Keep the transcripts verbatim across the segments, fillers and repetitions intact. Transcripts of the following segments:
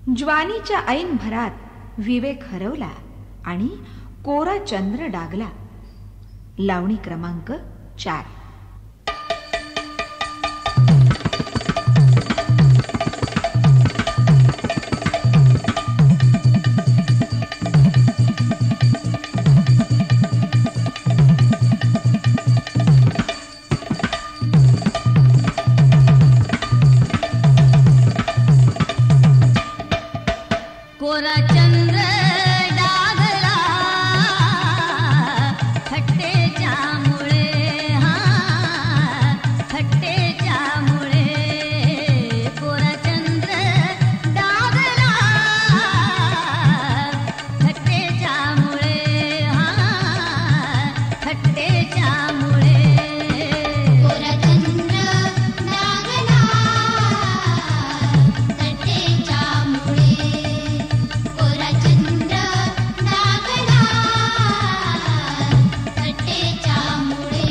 ज्वानीच्या ऐन भरात विवेक हरवला आणि कोरा चंद्र डागला. लावणी क्रमांक चार. कोरा चंद्र डागला थट्टेच्या मुळे, हा थट्टेच्या मुळे. कोरा चंद्र डागला थट्टेच्या मुळे, हा थट्टेच्या मुळे. कोरा चंद्र डागला थट्टेच्या मुळे. कोरा चंद्र डागला थट्टेच्या मुळे.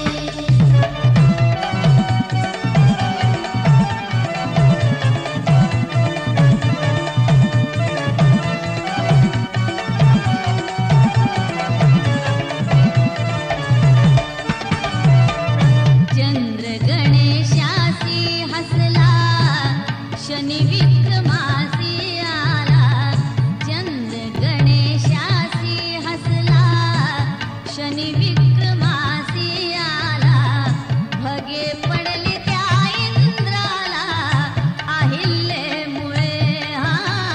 चंद्र गणेशासी हसला, शनी विक्रमासी आला. चंद्र गणेशासी हसला, शनी विक्रमासी आला. भगे पडले त्या इंद्राला अहिल्यामुळे, हा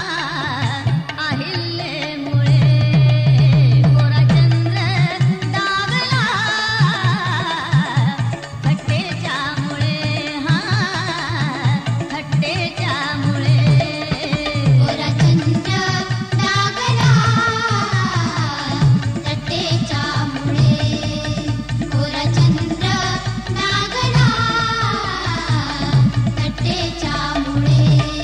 अहिल्यामुळे. कोरा चंद्र डागला थट्टेच्या मुळे, हा थट्टेच्या मुळे. कोरा चंद्र डागला थट्टेच्या मुळे. कोरा चंद्र डागला थट्टेच्या मुळे.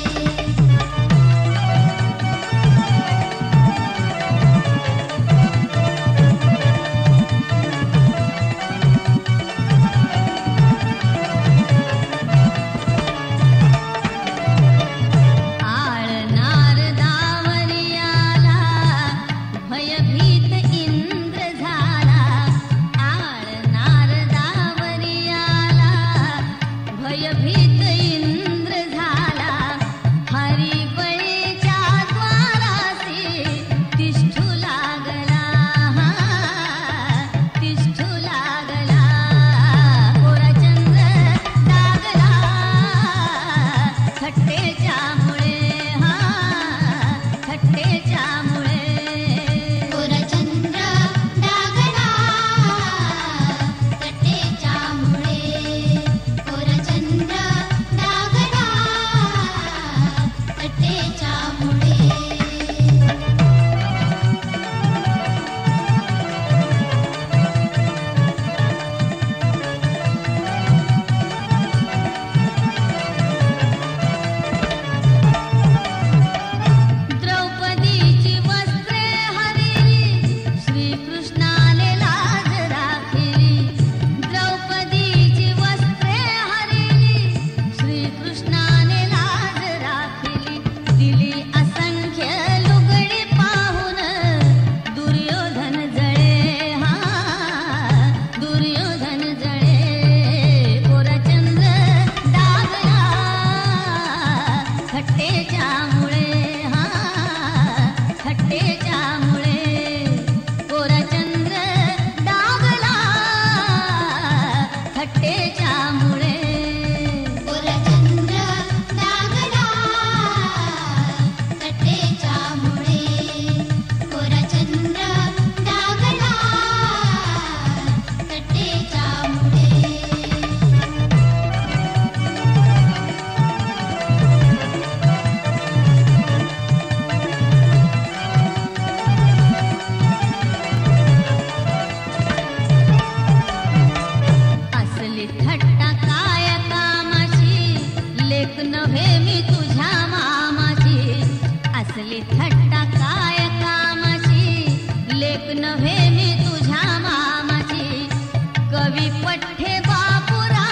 आळनार दावरी आला, भयभीत इंद्र झाला. आळनार दावरी आला, भयभीत इंद्र झाला. हरिबळीच्या द्वारासी तिष्ठू लागला, हा तिष्ठू लागला. कोरा चंद्र डागला थट्टेच्या मुळे, हा थट्टेच्या मुळे. कोरा चंद्र डागला थट्टेच्या मुळे. कोरा चंद्र डागला थट्टेच्या मुळे. द्रौपदीची वस्त्रे हरिली, श्रीकृष्णाने लाज राखिली. द्रौपदीची वस्त्रे हरिली, श्रीकृष्णाने लाज राखिली. दिली असंख्य लुगडी पाहून दुर्योधन जळे, हा दुर्योधन जळे. कोरा चंद्र डागला थट्टेच्या मुळे, हा थट्टेच्या मुळे. कोरा चंद्र डागला थट्टेच्या मुळे. कोरा चंद्र डागला थट्टेच्या मुळे. कोरा चंद्र डागला थट्टेच्या मुळे. असली थट्टा काय कामाची, लेक नव्हे मी तुझ्या मामाची. असली थट्टा काय कामाची, लेक नव्हे मी तुझ्या मामाची. कवी पठ्ठे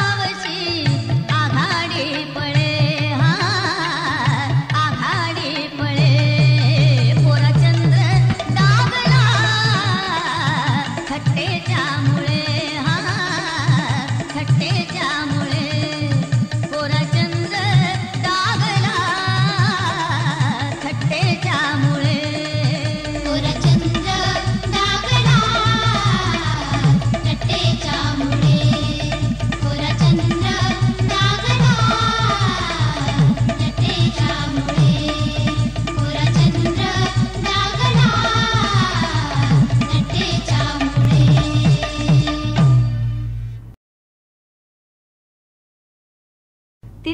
बापूरावची आघाडी पळे, हा आघाडी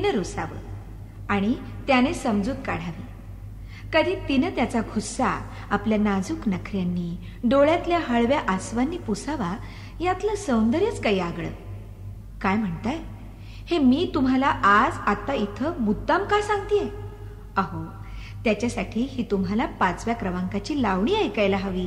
तिनं रुसावं आणि त्याने समजूत काढावी. कधी तिनं त्याचा गुस्सा आपल्या नाजूक नखऱ्यांनी, डोळ्यातल्या हळव्या आसवांनी पुसावा. यातलं सौंदर्यच काही आगळं. काय म्हणताय? हे मी तुम्हाला आज आता इथं मुद्दाम का सांगतेय? अहो, त्याच्यासाठी ही तुम्हाला पाचव्या क्रमांकाची लावणी ऐकायला हवी.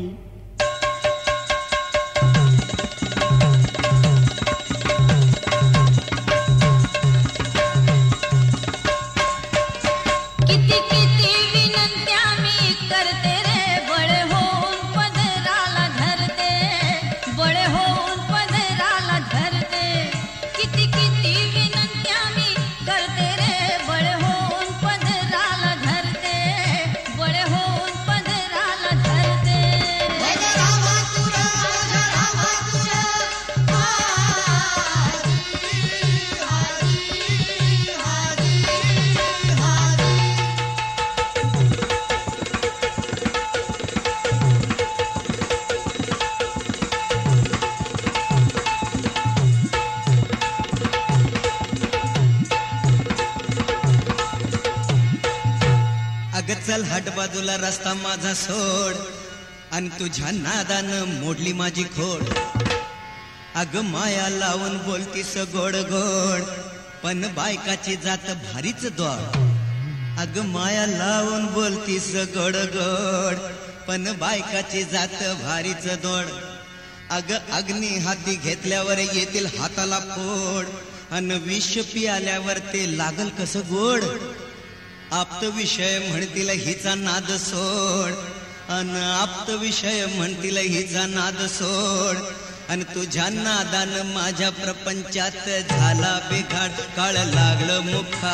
चल हट बाजूला रस्ता माझा सोड, आणि तुझ्या नादानं मोडली माझी खोड. अग माया लावून बोलतीस गोड गोड, पण बायकाची जात भारीच द्वाड. अग माया लावून बोलतीस गोड गोड, पण बायकाची जात भारीच दोड. अग अग्नी हाती घेतल्यावर येतील हाताला फोड, अन विष पियाल्यावर ते लागल कसं गोड. आप्त विषय म्हणतील हिचा नाद सोड, अन आप्त विषय म्हणतील हिचा नाद सोड. अन तुझ्या नादान माझ्या प्रपंचात झाला बिघाड. काळ लागलं मुखा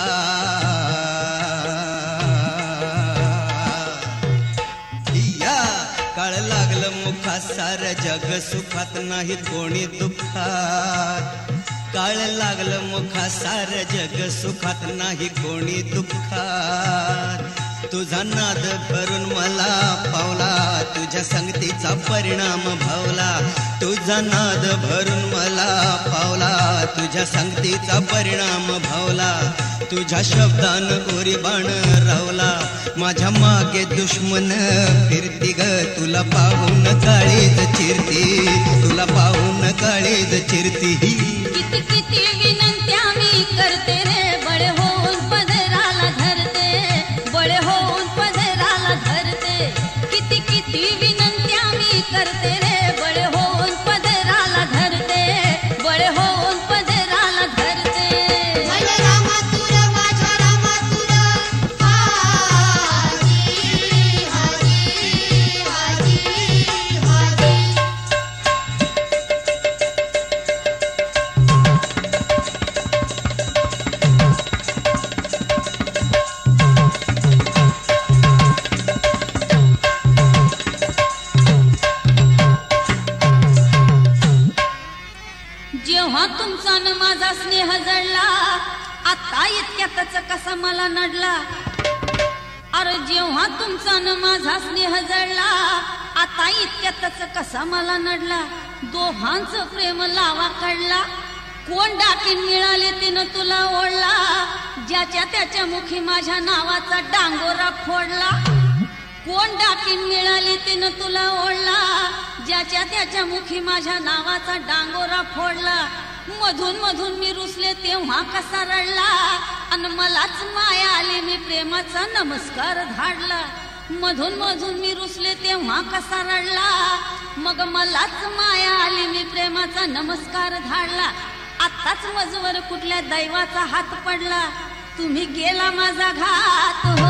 या, काळ लागलं मुखा सार जग सुखात नाही कोणी दुःखात. काळ लागलं मुखा सार जग सुखात नाही कोणी दुःखात. तुझा नाद भरून मला पावला, तुझ्या संगतीचा परिणाम भावला. तुझा नाद भरून मला पावला, तुझ्या संगतीचा परिणाम भावला. तुझ्या शब्दान गोरी बाण रावला, माझ्या मागे दुश्मन फिरती ग. तुला पाहून काळीज चिरती, तुला पाहून काळीज चिरती. किती किती विनंत्या मी करते रे, बळे होऊन पदराला धरते, बळे होऊन पदराला धरते. किती किती विनंत्या मी करते रे, बळे होऊन पदराला धरते, बळे होऊन पदराला धरते. रामा तुरा माझ्या रामा तुरा, हाजी हाजी हाजी हाजी. जेव्हा तुमचा न माझा स्नेह जडला, आता इतक्यातच कसा मला नडला. अरे जेव्हा तुमचा न माझा स्नेह जडला, आता इतक्यातच कसा मला नडला. दोघांचं प्रेम लावा काढला, कोण डाकीन मिळाले तिनं तुला ओढला. ज्याच्या त्याच्या मुखी माझ्या नावाचा डांगोरा फोडला. कोण डाकीन मिळाली तिनं तुला ओढला, ज्याच्या त्याच्या मुखी माझ्या नावाचा डांगोरा फोडला. मधून मधून मी रुसले तेव्हा कसा रडला, अन मलाच माया आली मी प्रेमाचा नमस्कार धाडला. मधून मधून मी रुसले तेव्हा कसा रडला, मग मलाच माया आली मी प्रेमाचा नमस्कार धाडला. आत्ताच मजवर कुठल्या दैवाचा हात पडला, तुम्ही गेला माझा घात हो.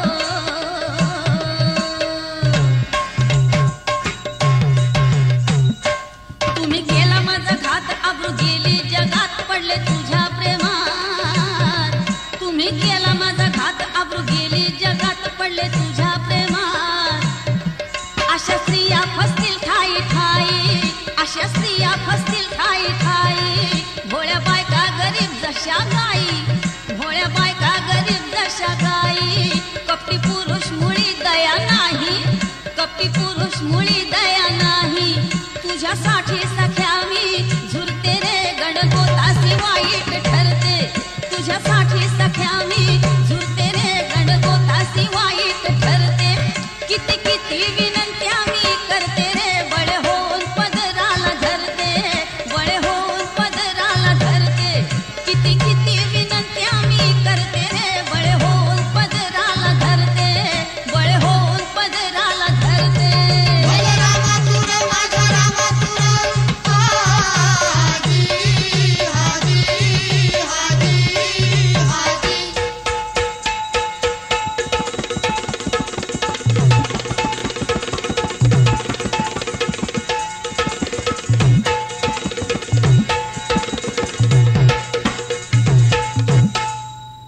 तुम्ही गेला माझा घात, आबरू गेली जगात पडले तुझ्या प्रेमात. तुम्ही गेला माझा घात, आबरू गेली जगात पडले तुझ्या प्रेमात. अशा स्त्रिया फसतील ठाई ठाई, अशा स्त्रिया फसतील ठाई ठाई. भोळ्या बायका गरीब जशा गाई, भोळ्या बायका गरीब जशा गाई. कपटी पुरुष मुळी दया नाही, कपटी पुरुष मुळी दया नाही. तुझ्यासाठी सख्या मी झुरते रे, गणगोतासी वाईट ठरते. तुझ्यासाठी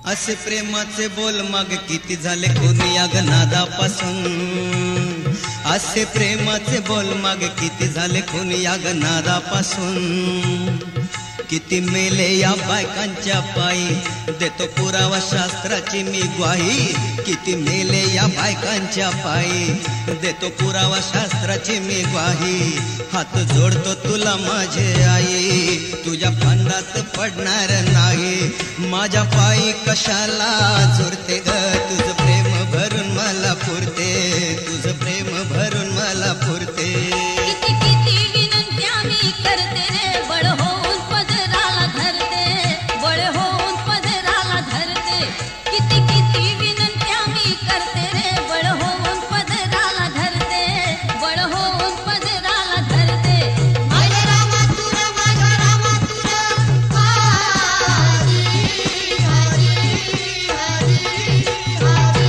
असे प्रेमाचे बोल मग किती झाले कोणी या नादापासून. असे प्रेमाचे बोल मग किती झाले कोणी या नादापासून. किती मेले या बायकांच्या पायी देतो पुरावा शास्त्राची मी ग्वाही. किती मेले या बायकांच्या पायी देतो पुरावा शास्त्राची मी ग्वाही. हात जोडतो तुला माझे आई तुझ्या फंदात पडणार नाही. माझ्या पायी कशाला झुरते ग तुझं प्रेम भरून मला पुरते. तुझं प्रेम भरून मला पुरते. किती किती विनंत्या मी करते रे बळ होऊन पदराला धरते. बळ होऊन पदराला धरते. किती किती विनंत्या मी करते रे बळ होऊन पदराला धरते. बळ होऊन पदराला धरते. माझ्या रामा तुला माझ्या रामा तुला हरी हरी हरी हरी.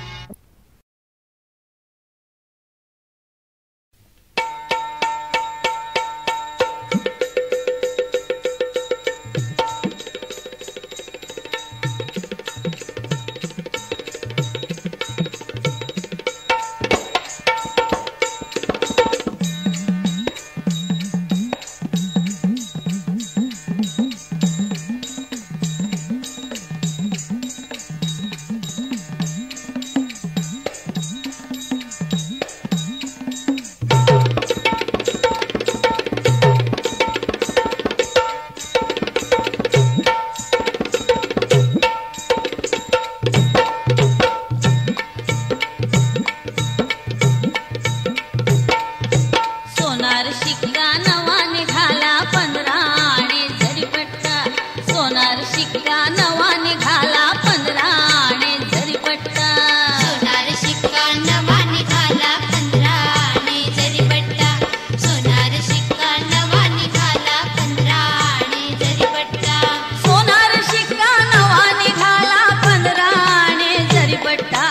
सोनार शिक्का नवा निघाला पंधरा आणे झरीपट्टा. सोनार शिक्का नवा निघाला पंधरा आणे झरीपट्टा. सोनार शिक्का नवा निघाला पंधरा आणे झरीपट्टा. सोनार शिक्का नवा निघाला पंधरा आणे झरीपट्टा. सोनार शिक्का नवा निघाला पंधरा आणे झरीपट्टा.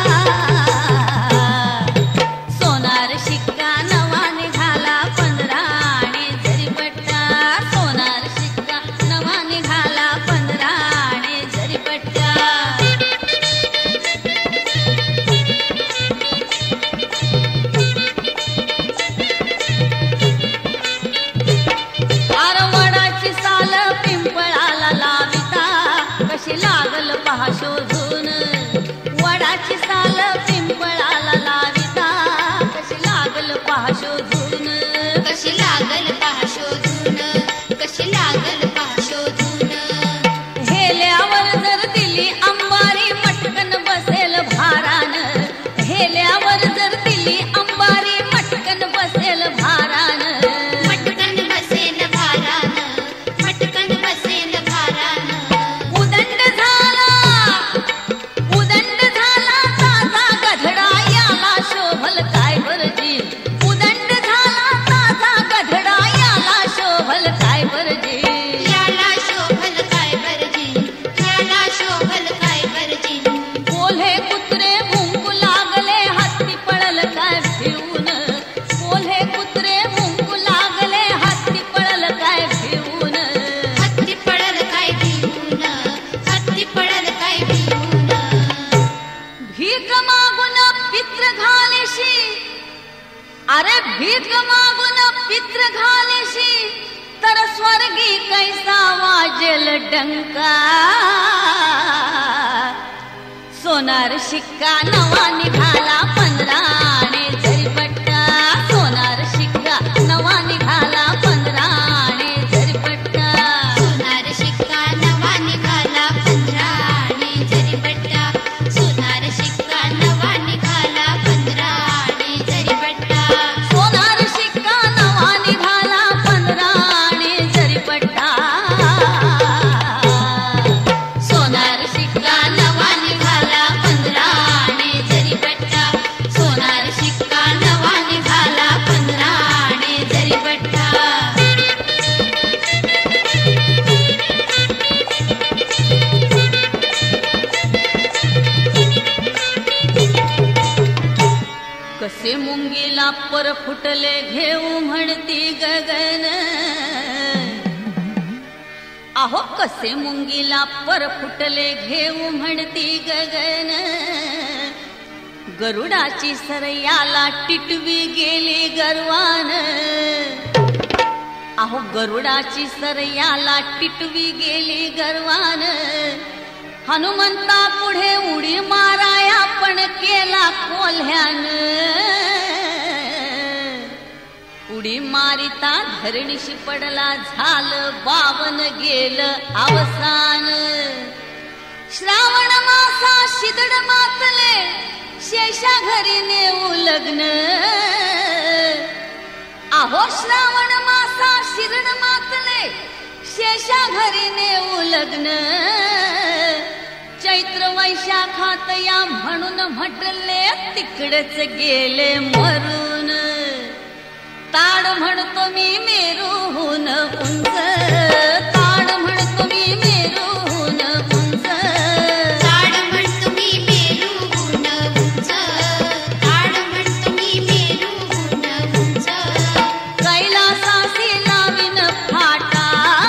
सोनार शिक्का नवा निघाला पंधरा आणे झरीपट्टा. सोनार शिक्का नवा निघाला पंधरा आणे झरीपट्टा. आरवडाची साल पिंपळाला लाविता कशी लागल पहा शोधून. वडाची साल पिंपळाला लाविता कशी लागल पहा शोधून. कशी लागल पहा शोधून. कशी लागल पहा शोधून. हेल्यावर जर दिली अंबारी मटकन बसेल भारान. हेल्यावर जर दिली अंबारी मटकन बसेल भारान. मटकन बसेल भारान. मटकन बसेल भारान. उदंड झाला उदंड झाला ताजा गधडा याला शोभल काय बरजी. उदंड झाला ताजा गधडा याला शोभल काय बरजी. याला शोभल काय बरजी. याला शोभल काय बरजी. कोल्हे कुत्रे भुंकू लागले हत्ती पडल काय भिवून. कोल्हे कुत्रे भुंकू लागले हत्ती पडल काय भिवून. हत्ती पडल काय भिवून. हत्ती पडल काय भिवून. भीक मागून पित्र घालेशी. अरे भीक मागून पित्र घालेशी तर स्वर्गी कैसा वाजेल डंका. सोनार शिक्का नवा निघाला पंधरा आणे झरीपट्टा. सोनार शिक्का नवा निघाला पंधरा आणे झरीपट्टा. सोनार शिक्का नवा निघाला पंधरा आणे झरीपट्टा. सोनार शिक्का नवा निघाला पंधरा आणे झरीपट्टा. सोनार शिक्का नवा निघाला पंधरा आणे झरीपट्टा. सोनार शिक्का नवा निघाला पंधरा आणे झरीपट्टा. सोनार शिक्का नवा निघाला पंधरा आणे झरीपट्टा. कसे मुंगीला पर फुटले घेऊ म्हणती गगन. अहो कसे मुंगीला पर फुटले घेऊ म्हणती गगन, गरुडाची सरयाला टिटवी गेली गर्वान, अहो गरुडाची सरयाला टिटवी गेली गर्वान, हनुमंता पुढे उडी माराया पण केला कोल्ह्यान, उडी मारिता धरणीशी पडला झालं बावन गेलं अवसान, श्रावण मासा शिदड मातले शेषा घरी नेऊ लग्न, अहो श्रावण मासा शिदड मातले शेषा घरी नेऊ लग्न, चैत्र वैशाखात या म्हणून म्हटले तिकडच गेले मरून, ताड म्हणतो मी मेरूहून उंच, ताड म्हणतो मी मेरूहून उंच, ताड म्हणतो मी मेरूहून उंच, ताड म्हणतो मी मेरूहून उंच, कैलासासी लावीन फाटा,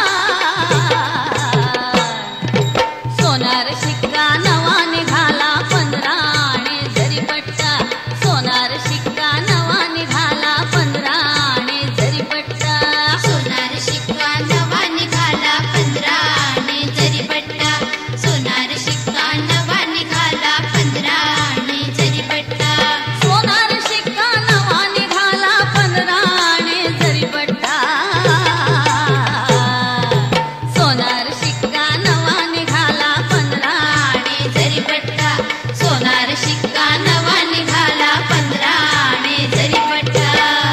सोनार शिक्का नवा निघाला पंधरा आणि जरी पट्टा, सोनार शिक्का नवा निघाला पंधरा आणि जरी पट्टा, सोनार शिक्का नवा निघाला पंधरा आणि जरी पट्टा, सोनार शिक्का नवा निघाला पंधरा आणि जरी पट्टा, सोनार शिक्का नवा निघाला पंधरा आणि जरी पट्टा, सोनार शिक्का नवा निघाला पंधरा आणि जरी पट्टा, सोनार शिक्का नवा निघाला पंधरा आणि जरी पट्टा,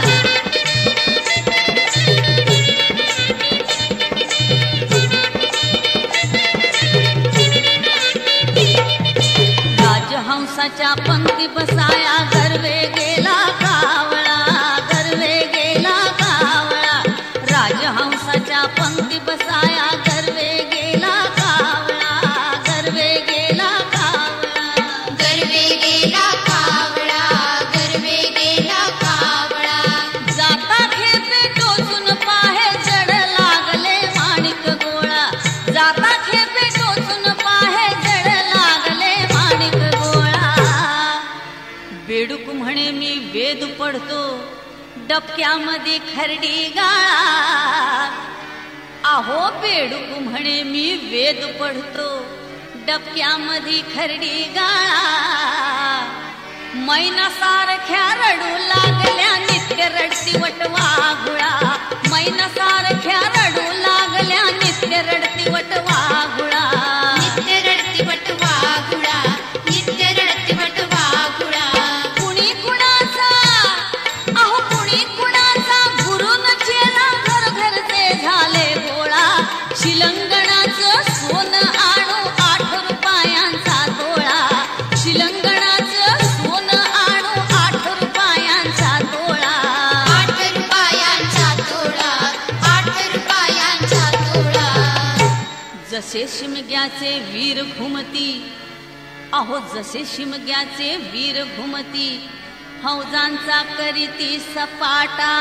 राजहंसाच्या पंक्ती बसाया गर्वे गेला कावळा, गर्वे गेला कावळा, राजहंसाच्या पंक्ती बसाया गर्वे गेला कावळा, गर्वे गेला कावळा, गर्वे गेला कावळा, गर्वे गेला कावळा, जाता खेपे टोचून पाहे जड लागले माणिक गोळा, जाता खेपे टोचून पाहे जड लागले माणिक गोळा, बेडूक म्हणे मी वेद पडतो डबक्यामध्ये खरडी गाळा, अहो बेडूक म्हणे मी वेद पडतो डबक्यामध्ये खरडी गाळा, मैना सारख्या रडू लागल्या नित्य रडती वटवा गुळा, मैना सारख्या रडू लागल्या नित्य रडती वटवा गुळा, नित्य रडती वटवा गुळा, नित्य रडती वटवा गुळा, कुणी कुणाचा अहो कुणी कुणाचा गुरुन चेला घर घरचे झाले गोळा, शिलंगणाचं सोनं आणू आठ रुपयांचा तोळा, शिलंगणाचं सोनं आणू आठ रुपयांचा तोळा, आठ रुपयांचा तोळा, आठ रुपयांचा तोळा, जसे शिमग्याचे वीर घुमती, अहो जसे शिमग्याचे वीर घुमती, हौजांचा करीती सपाटा,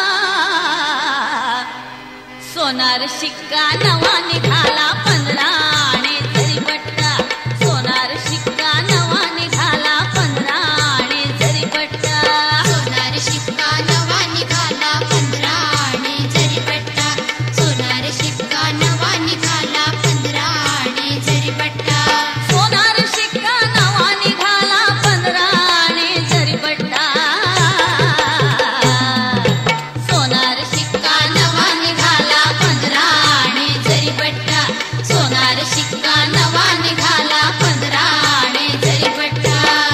सोनार शिक्का नवा निघाला पंधरा आणि जरी पट्टा, सोनार शिक्का नवा निघाला पंधरा आणि जरी पट्टा, सोनार शिक्का नवा निघाला पंधरा आणि जरी पट्टा, सोनार शिक्का नवा निघाला पंधरा आणि जरी पट्टा, सोनार शिक्का नवा निघाला पंधरा आणि जरी पट्टा, सोनार शिक्का नवा निघाला पंधरा आणि जरी पट्टा, सोनार शिक्का नवा निघाला पंधरा आणि जरी पट्टा,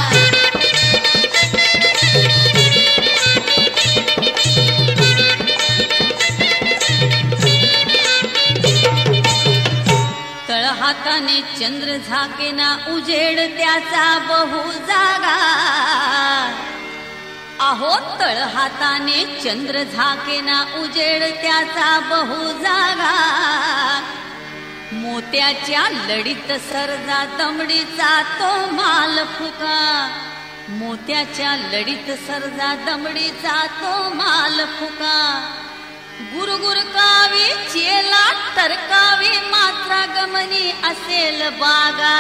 तळहाताने चंद्र झाकेना उजेड त्याचा बहु जागा, अहो तळहाताने चंद्र झाकेना उजेड त्याचा बहु जागा, मोत्याच्या लढीत सरजा दमडीचा तो माल फुका, मोत्याच्या लढीत सरजा दमडीचा तो माल फुका, गुरगुर कावी चेला टरकावी मात्रा गमनी असेल बागा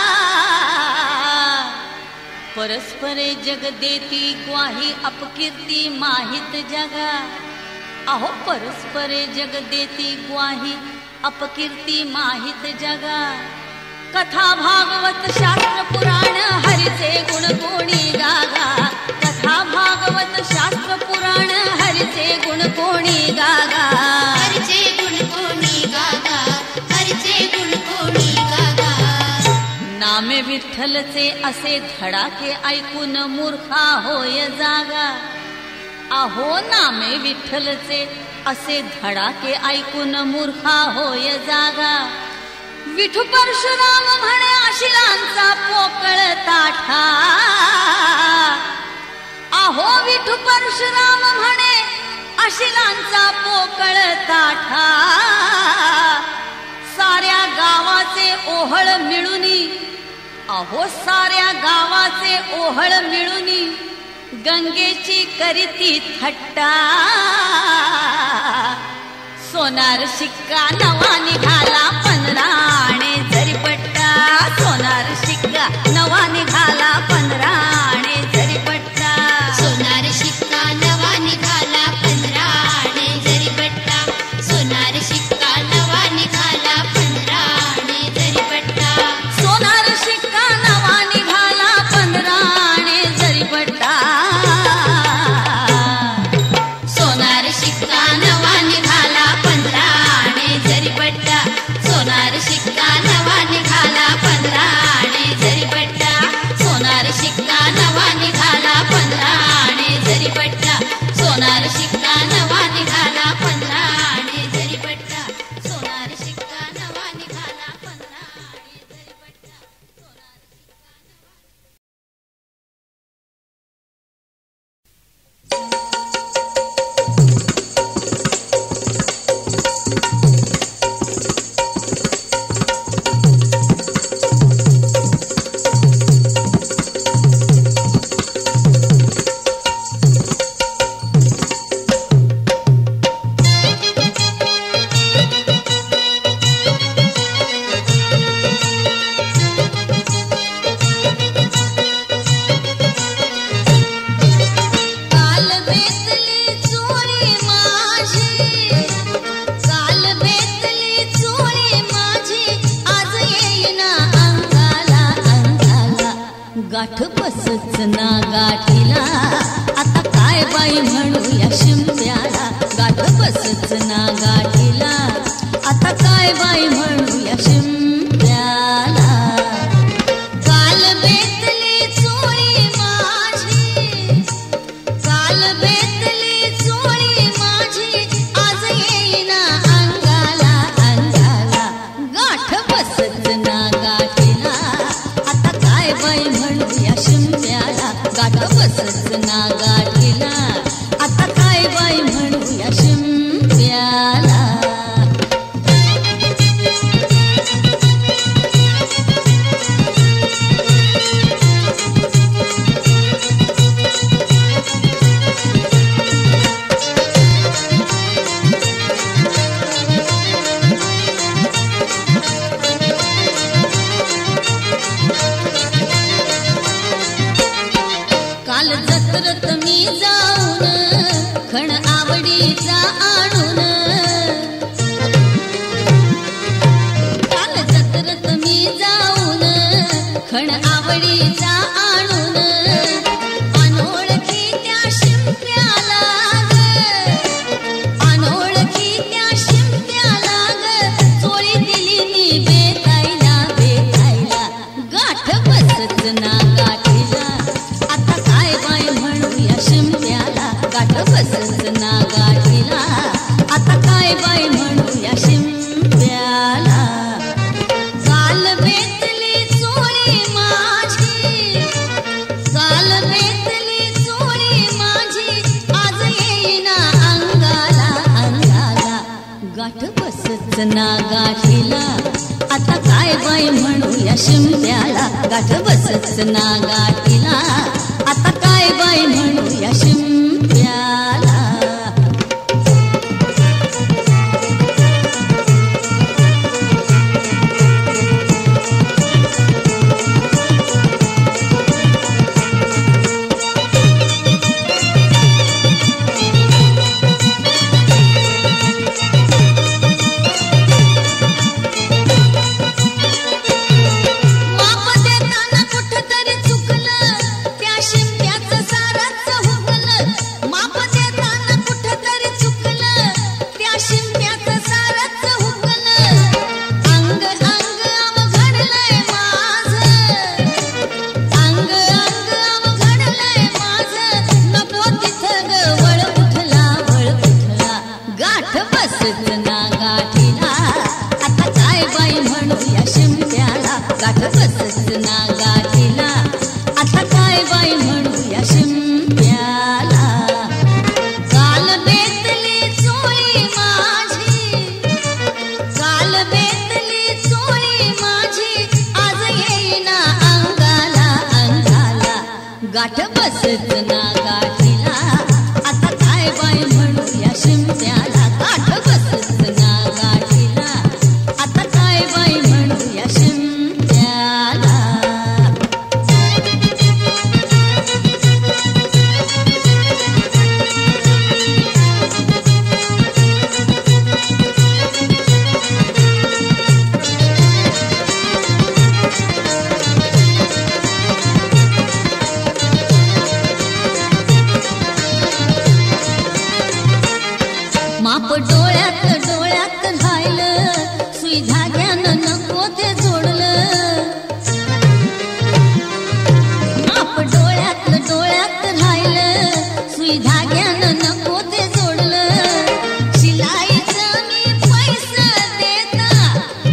परस्परे जग देती ग्वाही अपकीर्ती माहित जगा अहो परस्परे जग देती ग्वाही अपकीर्ती माहित जगा कथा भागवत शास्त्र पुराण हरिचे गुण कोणी गागा कथा भागवत शास्त्र पुराण हरिचे गुण कोणी गागा हरिचे गुण कोणी गागा हरिचे गुण कोणी गागा नामे विठ्ठलचे असे धडाके ऐकून मूर्खा होय जागा अहो नामे विठ्ठलचे असे धडाके ऐकून मूर्खा होय जागा विठू परशुराम म्हणे आशिलांचा पोकळ ताठा अहो विठू परशुराम म्हणे आशिलांचा पोकळ ताठा साऱ्या गावाचे ओहळ मिळूनी अहो साऱ्या गावाचे ओहळ मिळूनी गंगेची करीती थट्टा सोनार शिक्का नवा निघाला पंधरा आणे जरीपट्टा सोनार शिक्का नवा निघाला पंधरा आणे जरीपट्टा सोनार शिक्का नवा निघाला पंधरा आणे जरीपट्टा सोनार शिक्का नवा निघाला पंधरा आणे जरीपट्टा सोनार शिक्का नवा निघाला पंधरा आणे जरीपट्टा सोनार शिक्का नवा निघाला पंधरा आणे जरीपट्टा सोनार शिक्का नवा निघाला पंधरा आणे जरीपट्टा सोनार शिक्का नवा निघाला पंधरा आणे जरीपट्टा सोनार शिक्का नवा निघाला पंधरा आणे जरीपट्टा सोनार शिक्का नवा निघाला पंधरा आणे जरीपट्टा सोनार काल बेतली चोरी माझी काल बेतली चोरी माझी आज येईना अंगाला अंगाला गाठ बसच ना गाठीला आता काय बाई म्हणूया शिंप्याला गाठ बसच ना गाठीला आता काय बाई म्हणूया शिंप्याला काल बेतली चोरी माझी काल बेतली चोरी माझी आज येईना अंगाला अंगाला गाठ बसत ना गाठीला आता काय बाई म्हणूया शिंप्याला गाठ बसत ना गाठीला आता काय बाई म्हणूया शिंप्याला काल जत्रत मी जाऊन खण आवडीचा आणून काल जत्रत मी जाऊन खण आवडीचा आणून अनोळखी त्या शिंप्याला ग अनोळखी त्या शिंप्याला ग चोळी दिली मी बेतायला बेतायला गाठ बसत ना गाठीला आता काय बाई म्हणूया शिंप्याला गाठ बसत ना गाठीला आता काय बाई म्हणूया शिंप्याला काल बेतली चोरी माझी काल बेतली चोरी माझी आज येईना अंगाला अंगाला गाठ बसत ना गाठीला आता काय बाई म्हणूया शिंप्याला गाठ बसत ना गाठीला आता काय बाई म्हणूया शिंप्याला बसत ना गाठीला आता काय बाई म्हणूया शिंप्याला. काल बेतली चोळी माझी, काल बेतली चोळी माझी आज येईना अंगाला अंगाला. गाठ बसत ना गाठीला आता काय बाई म्हणूया शिंप्याला. गाठ बसत ना गाठीला आता काय बाई म्हणूया शिंप्याला. माप डोळ्यात डोळ्यात राहिलं सुई धाग्यानं नको ते जोडलं. माप डोळ्यात डोळ्यात राहिलं सुई धाग्यानं नको ते जोडलं. शिलाईचं मी पैसे देता,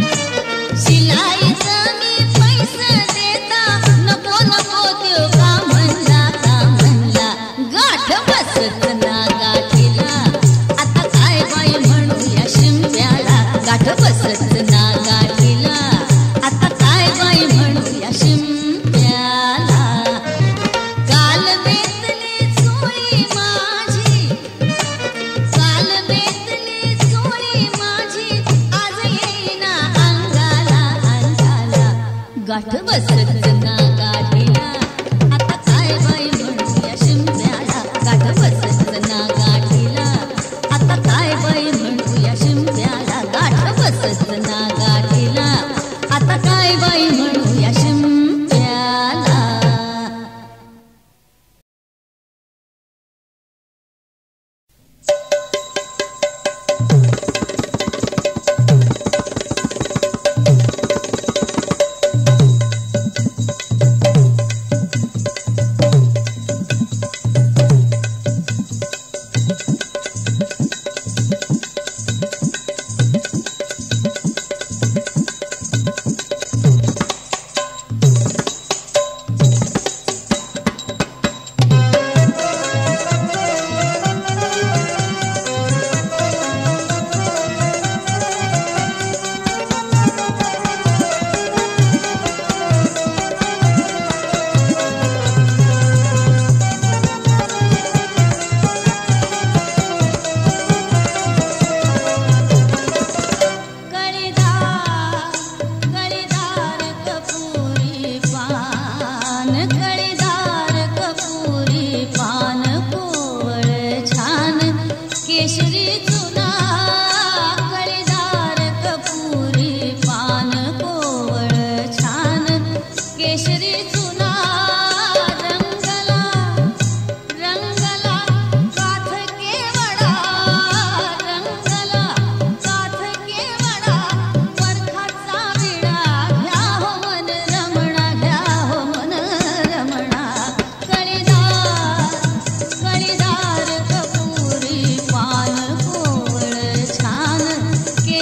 शिलाईचं मी पैसे देता नको नको देऊ का म्हणला का म्हणला. गाठ बसत ना गाठीला आता काय बाई म्हणूया शिंप्याला. गाठ बसत ना गाठीला आता काय बाई म्हणूया शिंप्याला. काल बेतली चोळी माझी, काल बेतली चोळी माझी आज येईना अंगाला अंगाला. गाठ बसत ना गाठीला आता काय बाई म्हणूया शिंप्याला. गाठ बसत ना गाठीला आता काय बाई म्हणूया शिंप्याला. गाठ बसत ना गाठीला आता काय बाई म्हणूया शिंप्याला.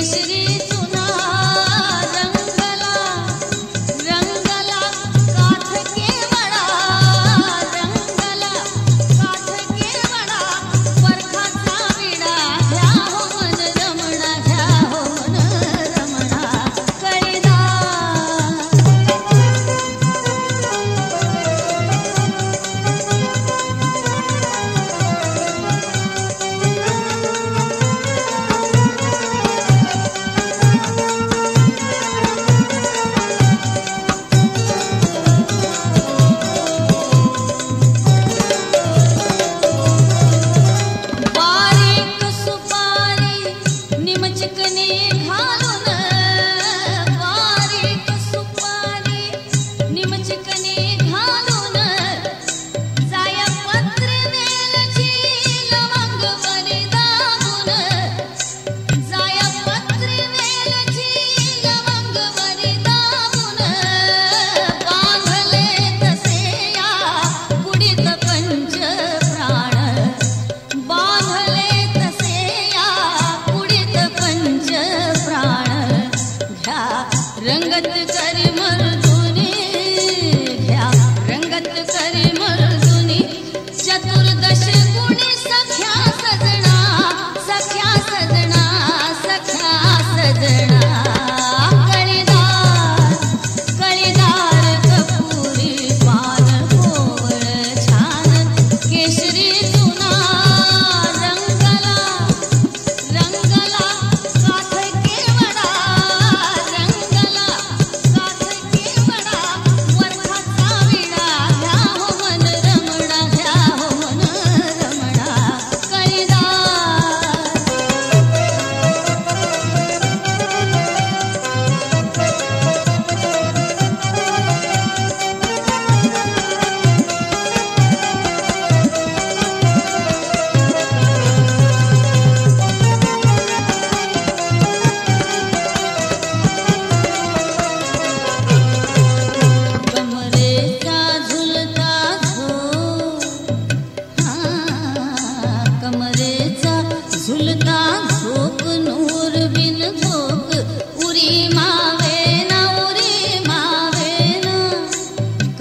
केशरी चुना रंगला रंगला काठ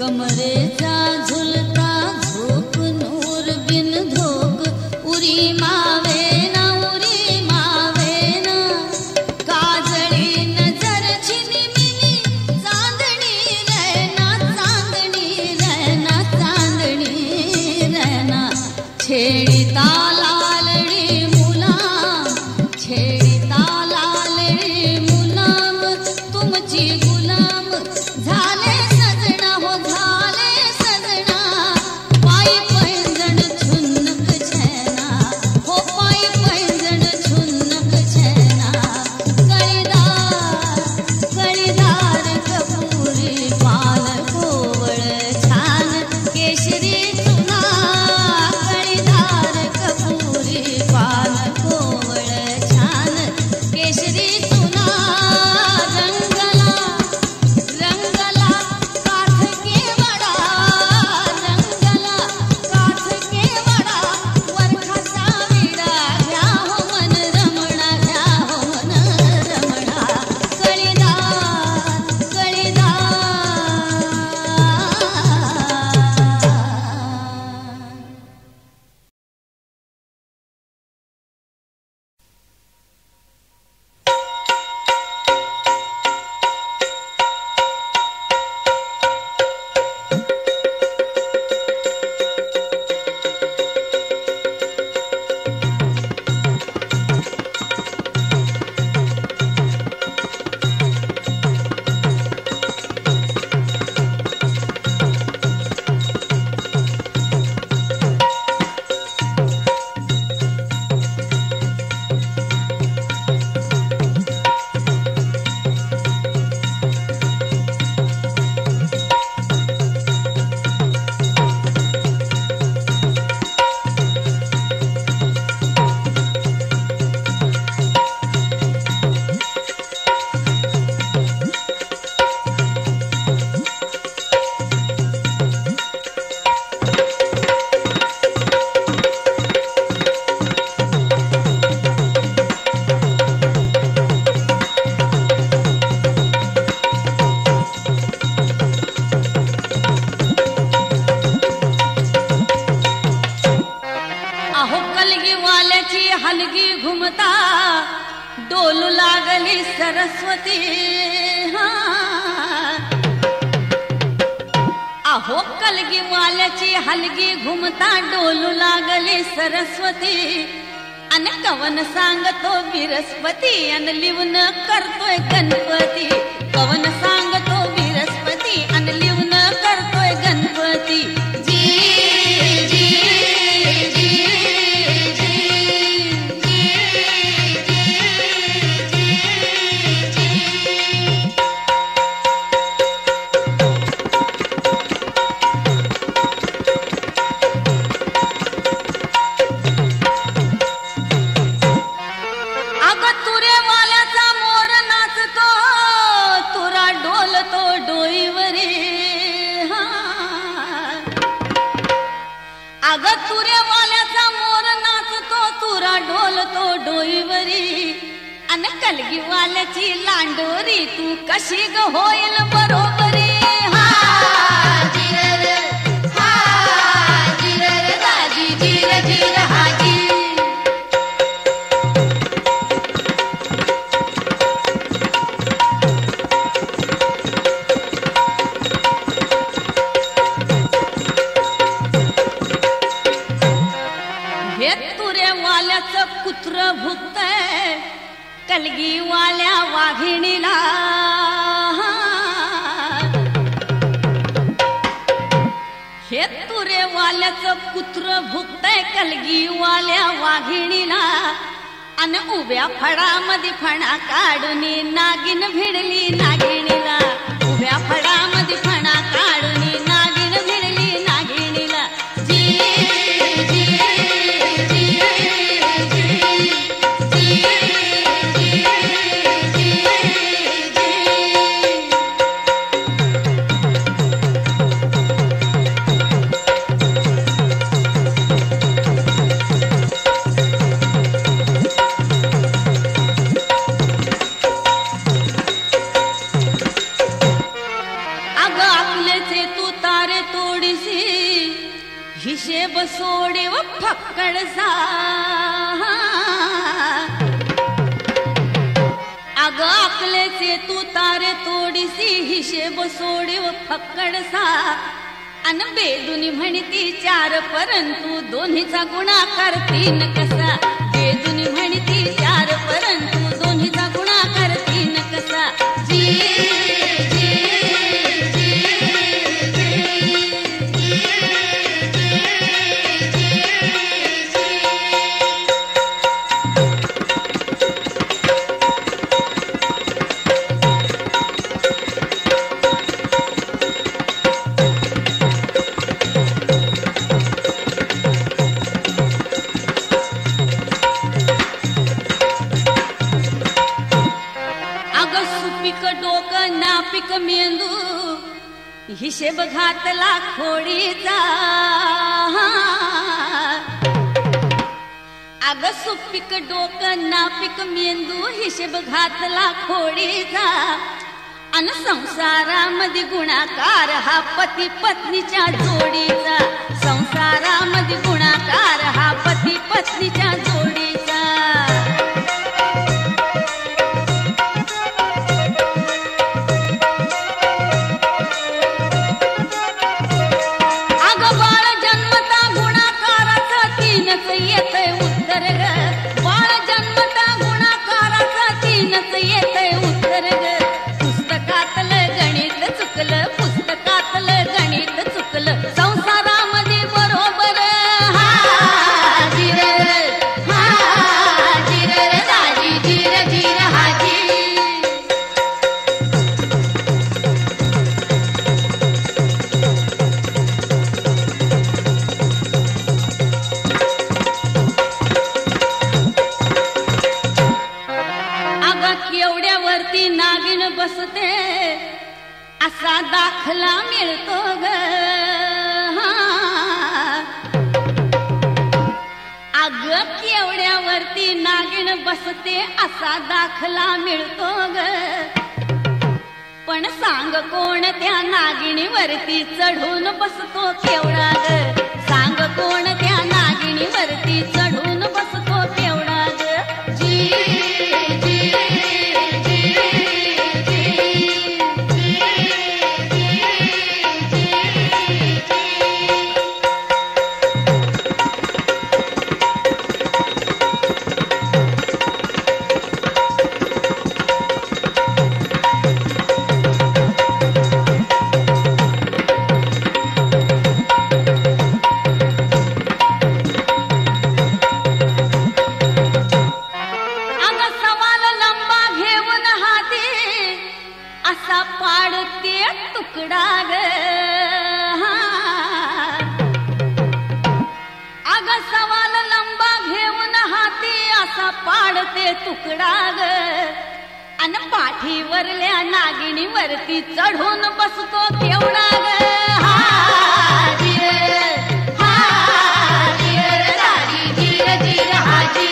कमरेचा झुलता झोप नूर बिन धोक उरी मावेना उरी मावेना काजळी नजर चिनिमिनी चांदणी रहना चांदणी रहना चांदणी रहना छेडी तालालडी मुलाम छेडी तालालडी मुलाम तुमची गुलाम झाले सजना हो झाले सजना पायी पैंजण छुन्नक छैना हो पायी पैंजण छुन्नक छैना कळीदार कळीदार कपुरी पान कोवळ छान केशरी चुना कळीदार कपुरी पान कोवळ छान केशरी चुना रंगला रंगला काठ केवडा रंगला काठ केवडा वरखाचा विडा घ्या हो मन रमणा घ्या हो मन रमणा कळीदार कळीदार अहो कलगी वाल्याची हलगी घुमता डोलू लागली सरस्वती हा अहो कलगी वाल्याची हलगी घुमता डोलू लागली सरस्वती अन कवन सांगतो बिरस्पती अन लिहून करतोय गणपती कवन सांगतो बिरस्पती अन लिहून करतोय गणपती जी जी अगं तुरेवाल्याचा मोर नाचतो तुरा ढोलतो डोईवरी अन कलगीवाल्याची लांडोरी तू कशी ग होईल बरोबरी हा जिरर हा जिरर दाजी जिर जिर हाजी तुरेवाल्याचं कुत्र भुकतय कलगीवाल्या वाघिणीला हे तुरेवाल्याचं कुत्र भुकतय कलगीवाल्या वाघिणीला अन उभ्या फळामध्ये फणा काढून नागिन भिडली नागिणीला उभ्या फळामध्ये फणा काढून नागिन भिडली नागिणीला जी जी तारे तोडीसी हिशेब सोडे व फक्कडसा अग अकलेचे तू तारे तोडीसी हिशेब सोडे व फक्कडसा अन बेदुनी म्हणती चार परंतु दोन्हीचा गुणाकार तीन कसा बेदुनी म्हणती चार परंतु दोन्हीचा गुणाकार तीन कसा जी मेंदू हिशेब घातला खोडीचा अग सुपीक डोकं नापिक मेंदू हिशेब घातला खोडीचा अन संसारामध्ये गुणाकार हा पती पत्नीच्या जोडीचा संसारामध्ये गुणाकार हा पती पत्नीच्या जोडीचा येतय उत्तर ग बाळ जन्मता गुणाकाराचा तीनच येतय उत्तर ग पुस्तकातलं गणित चुकलं पुस्तकातलं गणित चुकलं संसारामध्ये बरोबर हा धीर हा धीर दाजी धीर धीर हाजी नागिन बसते असा दाखला मिळतो ग अग केवढ्यावरती नागिन बसते असा दाखला मिळतो ग पण सांग कोण त्या नागिणीवरती चढून बसतो केवढा ग सांग कोण त्या नागिणीवरती चढून बसतो केवढा ग जी पाडते तुकडा ग अन पाठीवरल्या नागिणीवरती चढून बसतो केवढा ग हा धीर हा धीर दाजी धीर धीर हाजी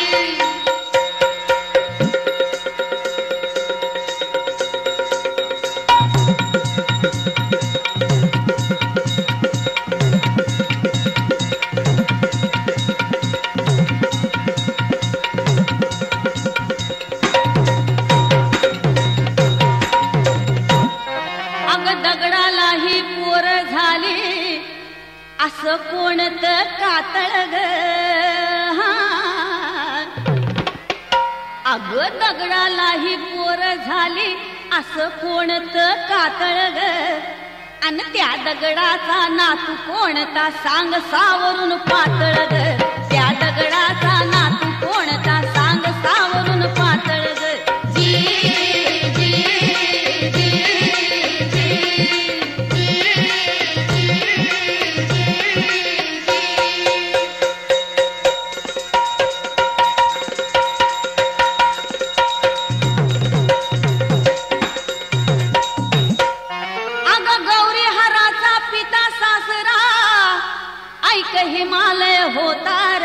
असं कोणतं कातळ ग अग दगडालाही पोर झाली असं कोणतं कातळ ग अन त्या दगडाचा नातू कोणता सांग सावरून पातळ ग त्या दगडाचा नातू कोणता सांग सावरून पातळ ग जी हिमालय होतार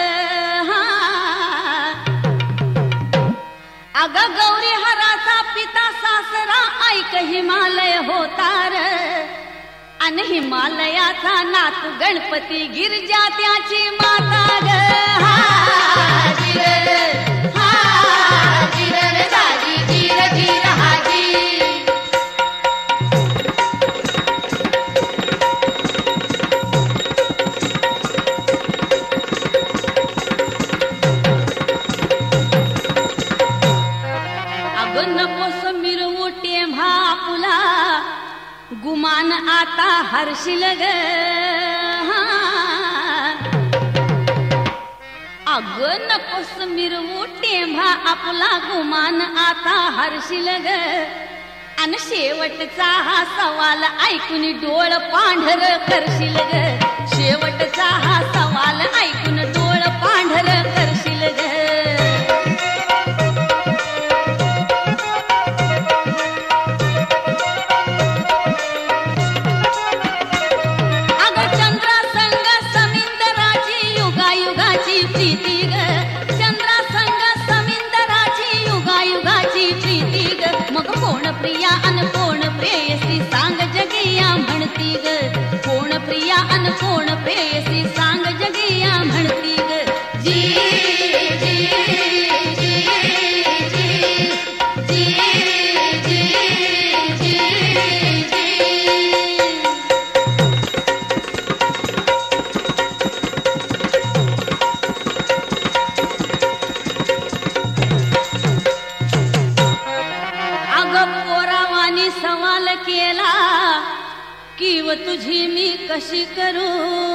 अग गौरी हराचा पिता सासरा ऐक हिमालय होतार अन हिमालयाचा नाथ गणपती गिरजा त्याची माता ग हा गिर हा गिर दाजी गिर गिर हाजी गुमान आता हर्षिल ग अग नकोस मिरवू टेंभा आपला गुमान आता हर्षिल ग अन शेवटचा हा सवाल ऐकून डोळ पांढर करशील ग शेवटचा हा सवाल ऐकून डोळ पांढर करशील ग प्रिया अन कोण प्रेयसी सांग जगिया म्हणती ग कोण प्रिया अन कोण प्रेयसी सांग जगिया म्हणती ग जी जी जी जी जी जी जी सवाल केला किव तुझी मी कशी करू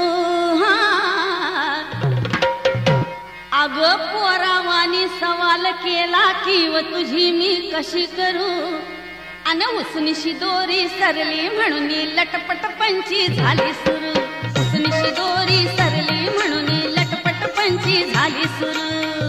अग पोरावानी सवाल केला किव तुझी मी कशी करू अन उसनिशी दोरी सरली म्हणून लटपट पंची झाली सुरू उसनिशी दोरी सरली म्हणून लटपट पंची झाली सुरू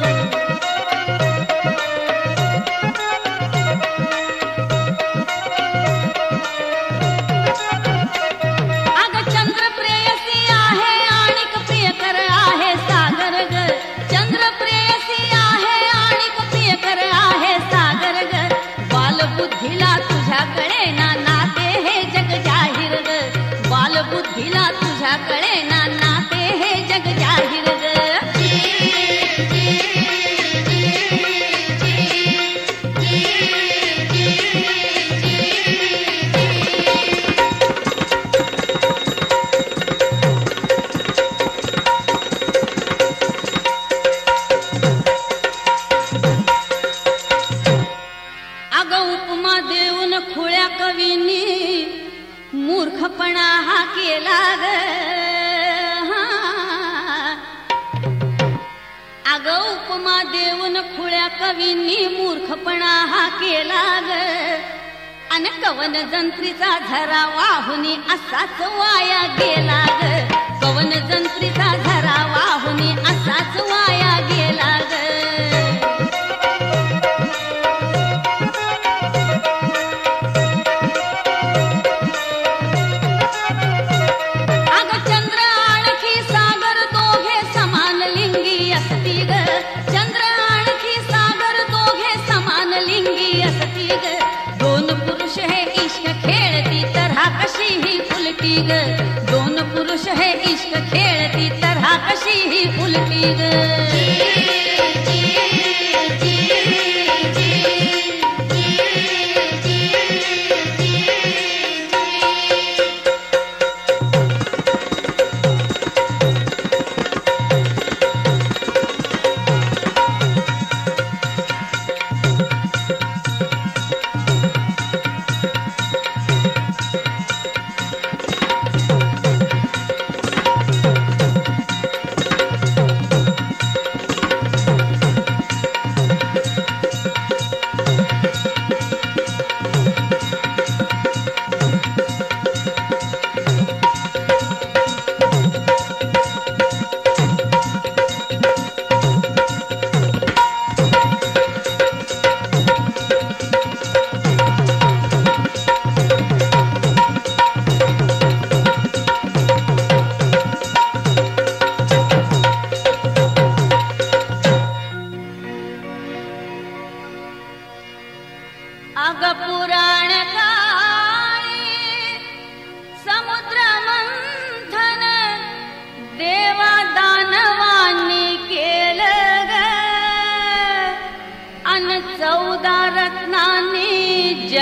बुद्धीला तुझ्याकडे ना नाते हे जग जाहीर ग बाल बुद्धीला तुझ्याकडे ना नाते हे जग जाहीर ग मूर्खपणा हा केला ग अग उपमा देऊन खुळ्या कवींनी मूर्खपणा हा केला ग अन कवन जंत्रीचा झरा वाहुनी असाच वाया गेला ग कवन जंत्रीचा झरा वाहुनी असाच वाया गेला ग दोन पुरुष है इश्क खेळती तरहा कशी ही उलटी ग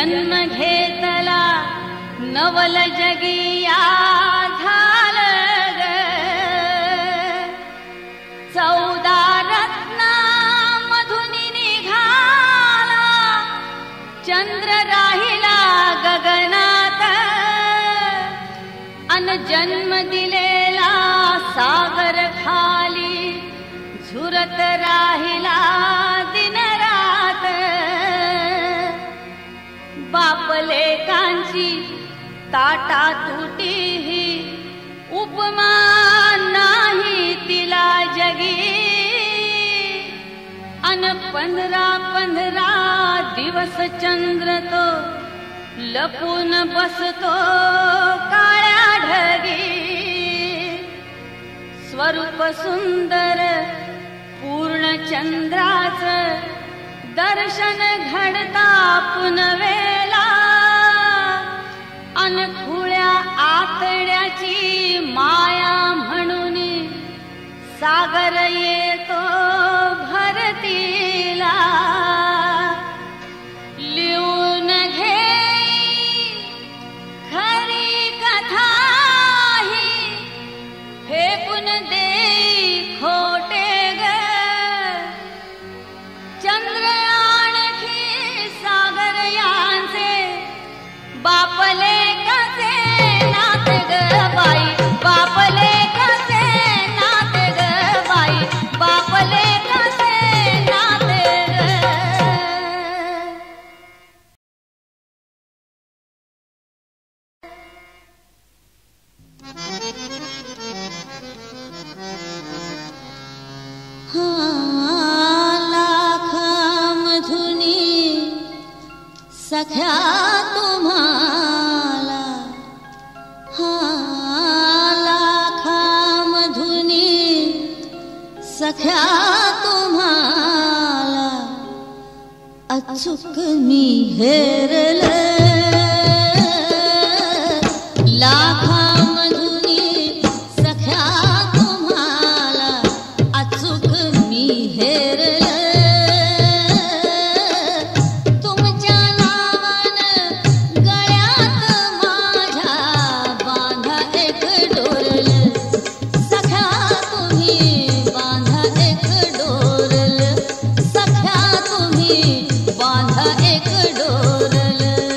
जन्म घेतला नवल जगिया झालं ग. चौदा रत्ना मधुनी निघाला चंद्र राहिला गगनात अन जन्म दिलेला सागर खाली झुरत राहिला दिनरात. बापलेकांची ताटा तुटी ही उपमा नाही तिला जगी. अन पंधरा पंधरा दिवस चंद्र तो लपून बसतो काळ्या ढगी. स्वरूप सुंदर पूर्ण चंद्राचं दर्शन घडता पुनवेला. अन खुळ्या आतड्याची माया म्हणून सागर येतो भरतीला. लिहून घे खरी कथा ही फेकून दे खोटे ग. चंद्र आणखी सागर यांचे बापले कसे नात ग बाई. बापले कसे नात ग बाई. बापले कसे नात ग. सख्या तुम्हाला हा लाखा मधुनी सख्या तुम्हाला अचूक मी हेरले. लाखा मधुनी सख्या तुम्हाला अचूक मी हेरले. बांधा एक डोरल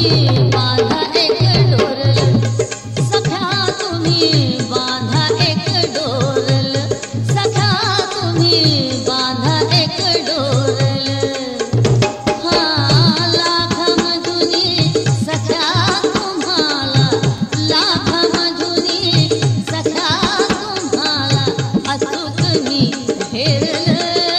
तुम्ही बांधा एक डोरल सख्या तुम्ही बांधा एक डोरल सख्या तुम्ही बांधा एक डोरल हा लाख मधुनी सख्या तुम्हाला लाख मधुनी सख्या तुम्हाला अचूक मी हेरल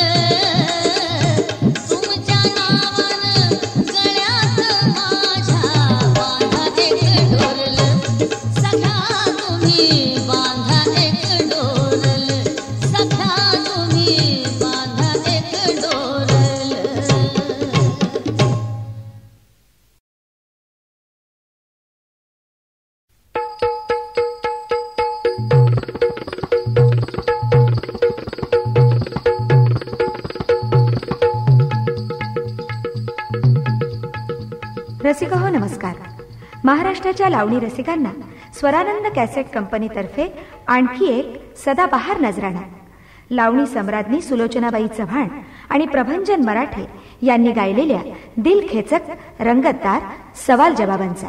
तुमच्या नावानं गळ्यात माझ्या बांधा एक डोरल सख्या तुम्ही बांधा एक डोरल सख्या तुम्ही बांधा एक डोरल. रसिका हो नमस्कार. महाराष्ट्राच्या लावणी रसिकांना स्वरानंद कॅसेट कंपनीतर्फे आणखी एक सदाबहार नजराणा. लावणी सम्राज्ञी सुलोचनाबाई चव्हाण आणि प्रभंजन मराठे यांनी गायलेल्या दिलखेचक रंगतदार सवाल जवाबांचा.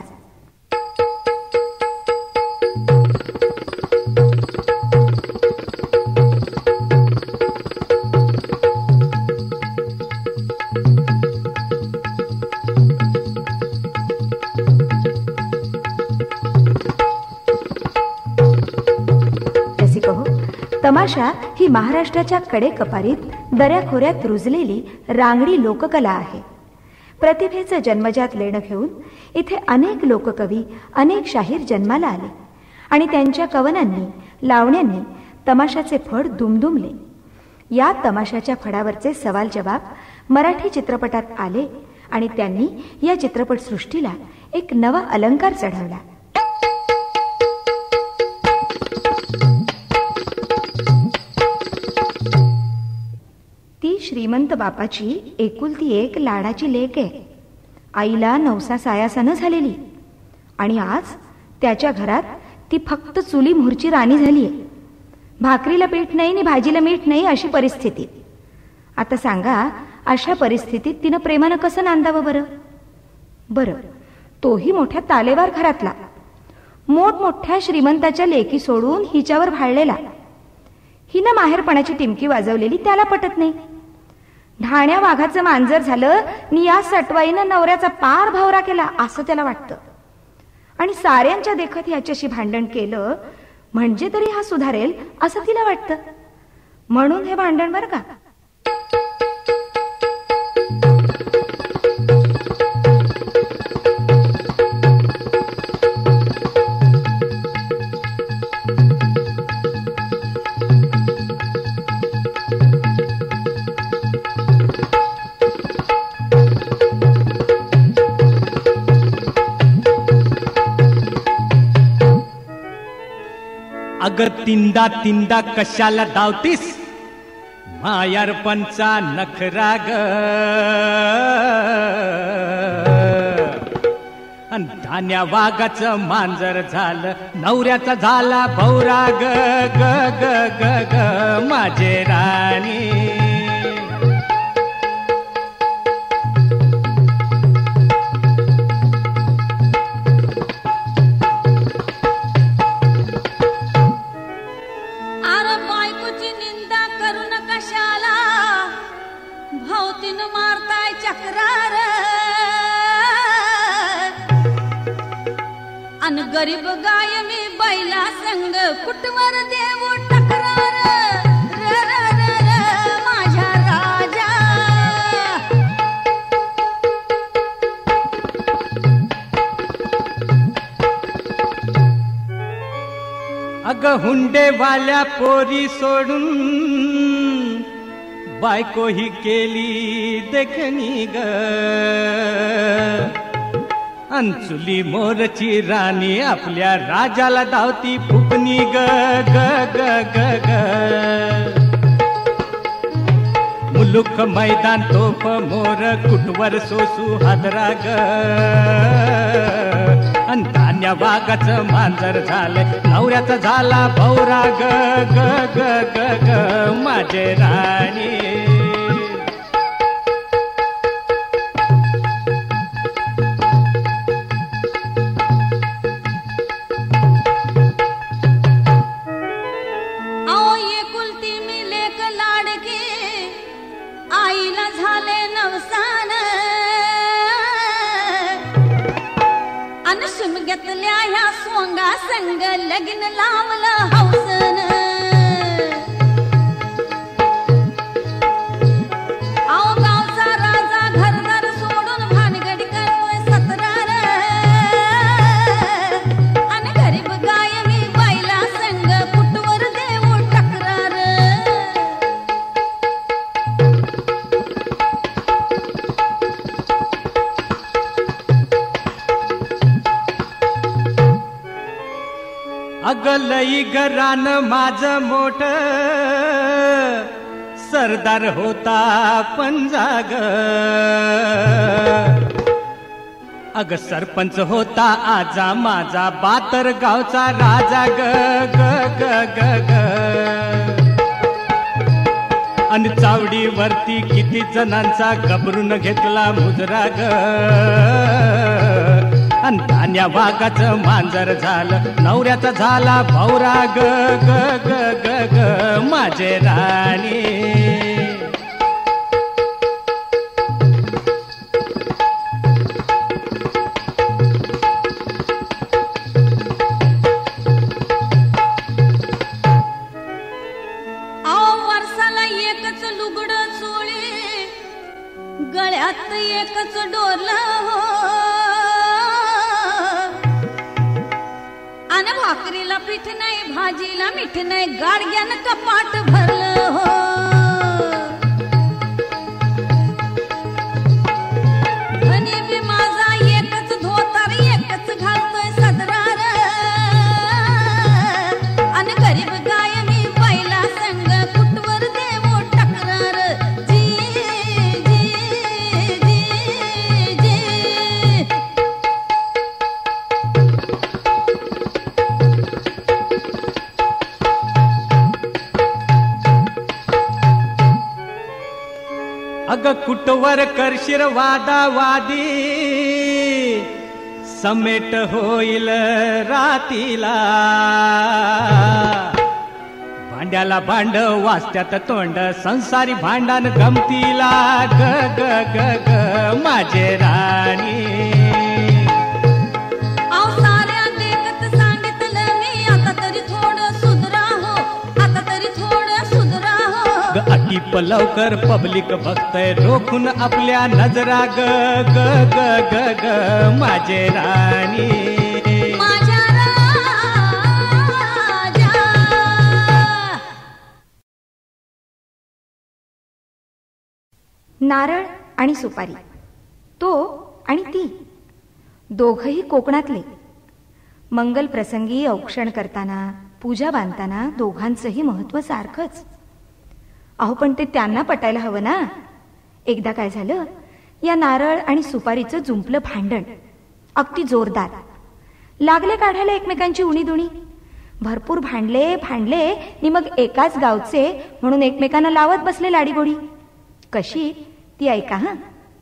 तमाशा ही महाराष्ट्राच्या कडेकपारीत दऱ्याखोऱ्यात रुजलेली रांगडी लोककला आहे. प्रतिभेचं जन्मजात लेणं घेऊन इथे अनेक लोककवी अनेक शाहीर जन्माला आले आणि त्यांच्या कवनांनी लावण्यांनी तमाशाचे फड दुमदुमले. या तमाशाच्या फडावरचे सवाल जवाब मराठी चित्रपटात आले आणि त्यांनी या चित्रपटसृष्टीला एक नवा अलंकार चढवला. ती श्रीमंत बापाची एकुलती एक लाडाची लेक आहे. आईला नवसा सायासानं झालेली आणि आज त्याच्या घरात ती फक्त चुली मोहरची राणी झाली आहे. भाकरीला पीठ नाही आणि भाजीला मीठ नाही अशी परिस्थिती. आता सांगा, अशा परिस्थितीत तिनं प्रेमानं कसं नांदावं बरं? बरं, तोही मोठ्या तालेवार घरातला, मोठमोठ्या श्रीमंताच्या लेकी सोडून हिच्यावर भाळलेला. हिनं माहेरपणाची टिमकी वाजवलेली त्याला पटत नाही. ढाण्या वाघाचं मांजर झालं नि या सटवाईनं नवऱ्याचा पार भावरा केला असं त्याला वाटतं आणि साऱ्यांच्या देखत ह्याच्याशी भांडण केलं म्हणजे तरी हा सुधारेल असं तिला वाटतं. म्हणून हे भांडण बरं का. अग तिंदा तिंदा कशाला धावतीस मायारपणचा नखरा ग. अन धान्या वाघाचं मांजर झालं नवऱ्याचा झाला भौरा ग ग ग ग ग माझे राणी. अन गरीब गाय मी बैला संग कुटवर देऊ टकरार र र र र माझ्या राजा. अग हुंडेवाल्या पोरी सोडून बायको ही केली देखणी ग. अंचुली मोरची राणी आपल्या राजाला धावती फुकणी ग ग ग ग ग. मुलुक मैदान तोफ मोर कुटवर सोसू हादरा ग. अन धान्या वाघाचं मांजर झालं नवऱ्याचा झाला भौरा ग ग ग ग ग माझे राणी. घेतल्या ह्या सोंगा संग लगीन लावलं हौसन आओ गावचा राजा घरदार सोडून भानगडी करतोय सतरार आणि गरीब गाय मी बायला संग कुटवर देऊ टकरार अग लई घरान माझ मोठ सरदार होता पंजाग अग सरपंच होता आजा माझा बातर गावचा राजा ग ग ग ग ग आणि चावडीवरती किती जणांचा घबरून घेतला मुजरा ग अन धान्या वाघाचं मांजर झालं नवऱ्याचा झाला भौरा ग ग ग ग ग माझे राणी आओ वर्षाला एकच लुगड चोळी गळ्यात एकच डोरलं हो अन भाकरीला पीठ नाही भाजीला मीठ नाही गाडग्यानं कपाट भरलं हो धनी बी माझा एकच धोतर एकच घालतोय सदरार अन गरीब गाय मी बायला संग कुटवर देऊ टकरार जी जी जी जी अग कुटवर करशीर वादा वादी समेट होईल रातीला भांड्याला भांड वाजत्यात तोंड संसारी भांडण गमतीला ग ग ग ग माझे राणी आओ साऱ्या देखत सांगितलं मी आता तरी थोडं सुधरा हो आता तरी थोडं सुधरा हो ग अटीप लवकर पब्लिक बघतय रोखून आपल्या नजरा ग ग ग ग ग माझे राणी माझ्या राजा नारळ आणि सुपारी तो आणि ती दोघही कोकणातले मंगल प्रसंगी औक्षण करताना पूजा बांधताना दोघांचंही महत्व सारखंच अहो पण ते त्यांना पटायला हवं ना एकदा काय झालं या नारळ आणि सुपारीचं जुंपलं भांडण अगदी जोरदार लागले काढायला एकमेकांची उणीदुणी भरपूर भांडले भांडले नि मग एकाच गावचे म्हणून एकमेकांना लावत बसले लाडीगोडी कशी ती ऐका हा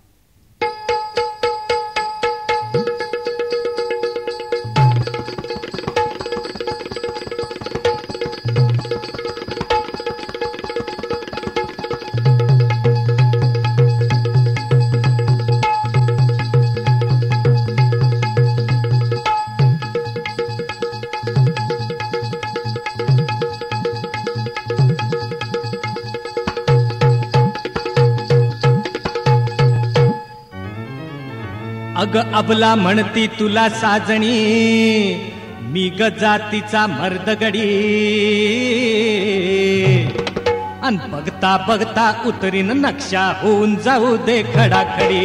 अग अबला म्हणती तुला साजणी मी ग जातीचा मर्दगडी अन बघता बघता उतरीन नक्षा होऊन जाऊ दे खडाखडी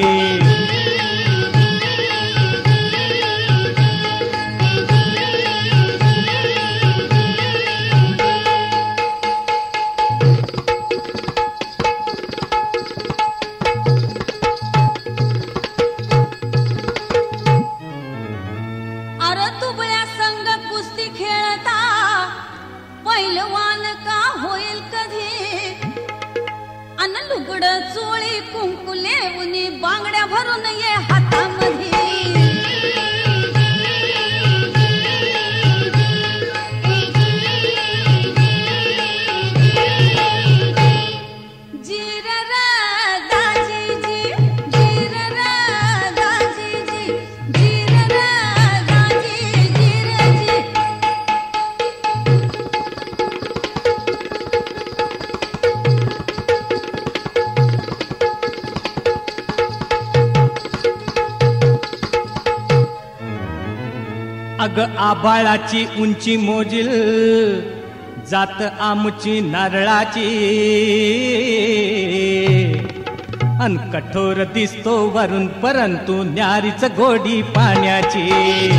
अरे तुबळ्या संग कुस्ती खेळता पैलवान का होईल कधी अन लुगड चोळी कुंकू लेवनी बांगड्या भरून ये हातामध्ये जीर राजाजी जीर राजाजी जीर राजाजी अग आबाळाची उंची मोजील जात आमुची नारळाची अन कठोर दिसतो वरून परंतु न्यारीच गोडी पाण्याची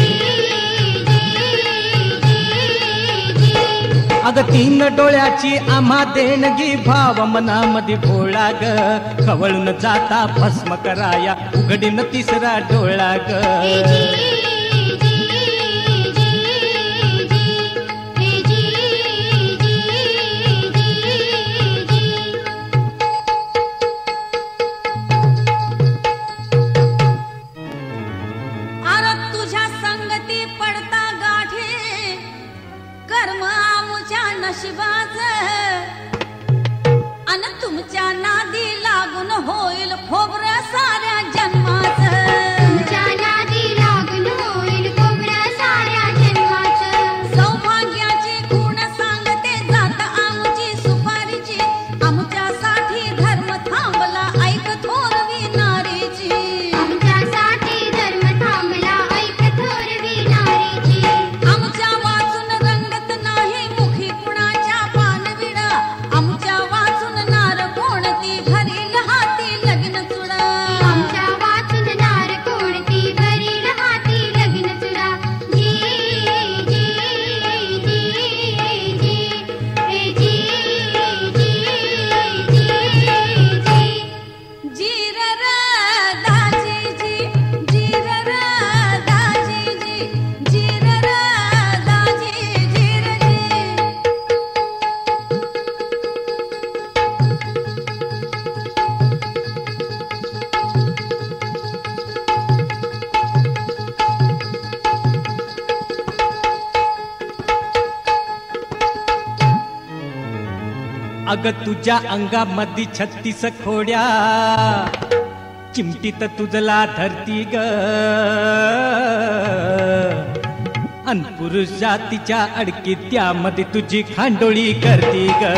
अग तीन डोळ्याची आम्हा देणगी भाव मनामध्ये भोळा ग खवळून जाता भस्म कराया उघडीन तिसरा डोळा ग नशिबाच अन तुमच्या नादी लागून होईल खोबऱ्या साऱ्या जन्माच तुमच्या नादी लागून होईल खोबऱ्या साऱ्या जन्माच सौभाग्याची खूण सांगते जात आमची सुपारीची आमच्यासाठी धर्म थांबला ऐक थोरवी नारीची आमच्यासाठी धर्म थांबला ऐक थोरवी नारीची आमच्या वाचून रंगत नाही मुखी कुणाच्या पानविडा आमच्या वाचून नार कोणती घरी लहाती लग्न चुडा आमच्या वाचून नार कोणती घरी लहाती लग्न चुडा जी जी जी जी हे जी जी जी जी जीर र दाजी जी जीर र दाजी जी जीर र दाजी जीर जी अग तुझ्या अंगामध्ये छत्तीस खोड्या चिमटीत तुझला धरती ग अन पुरुष जातीच्या अडकीत त्यामध्ये तुझी खांडोळी करती ग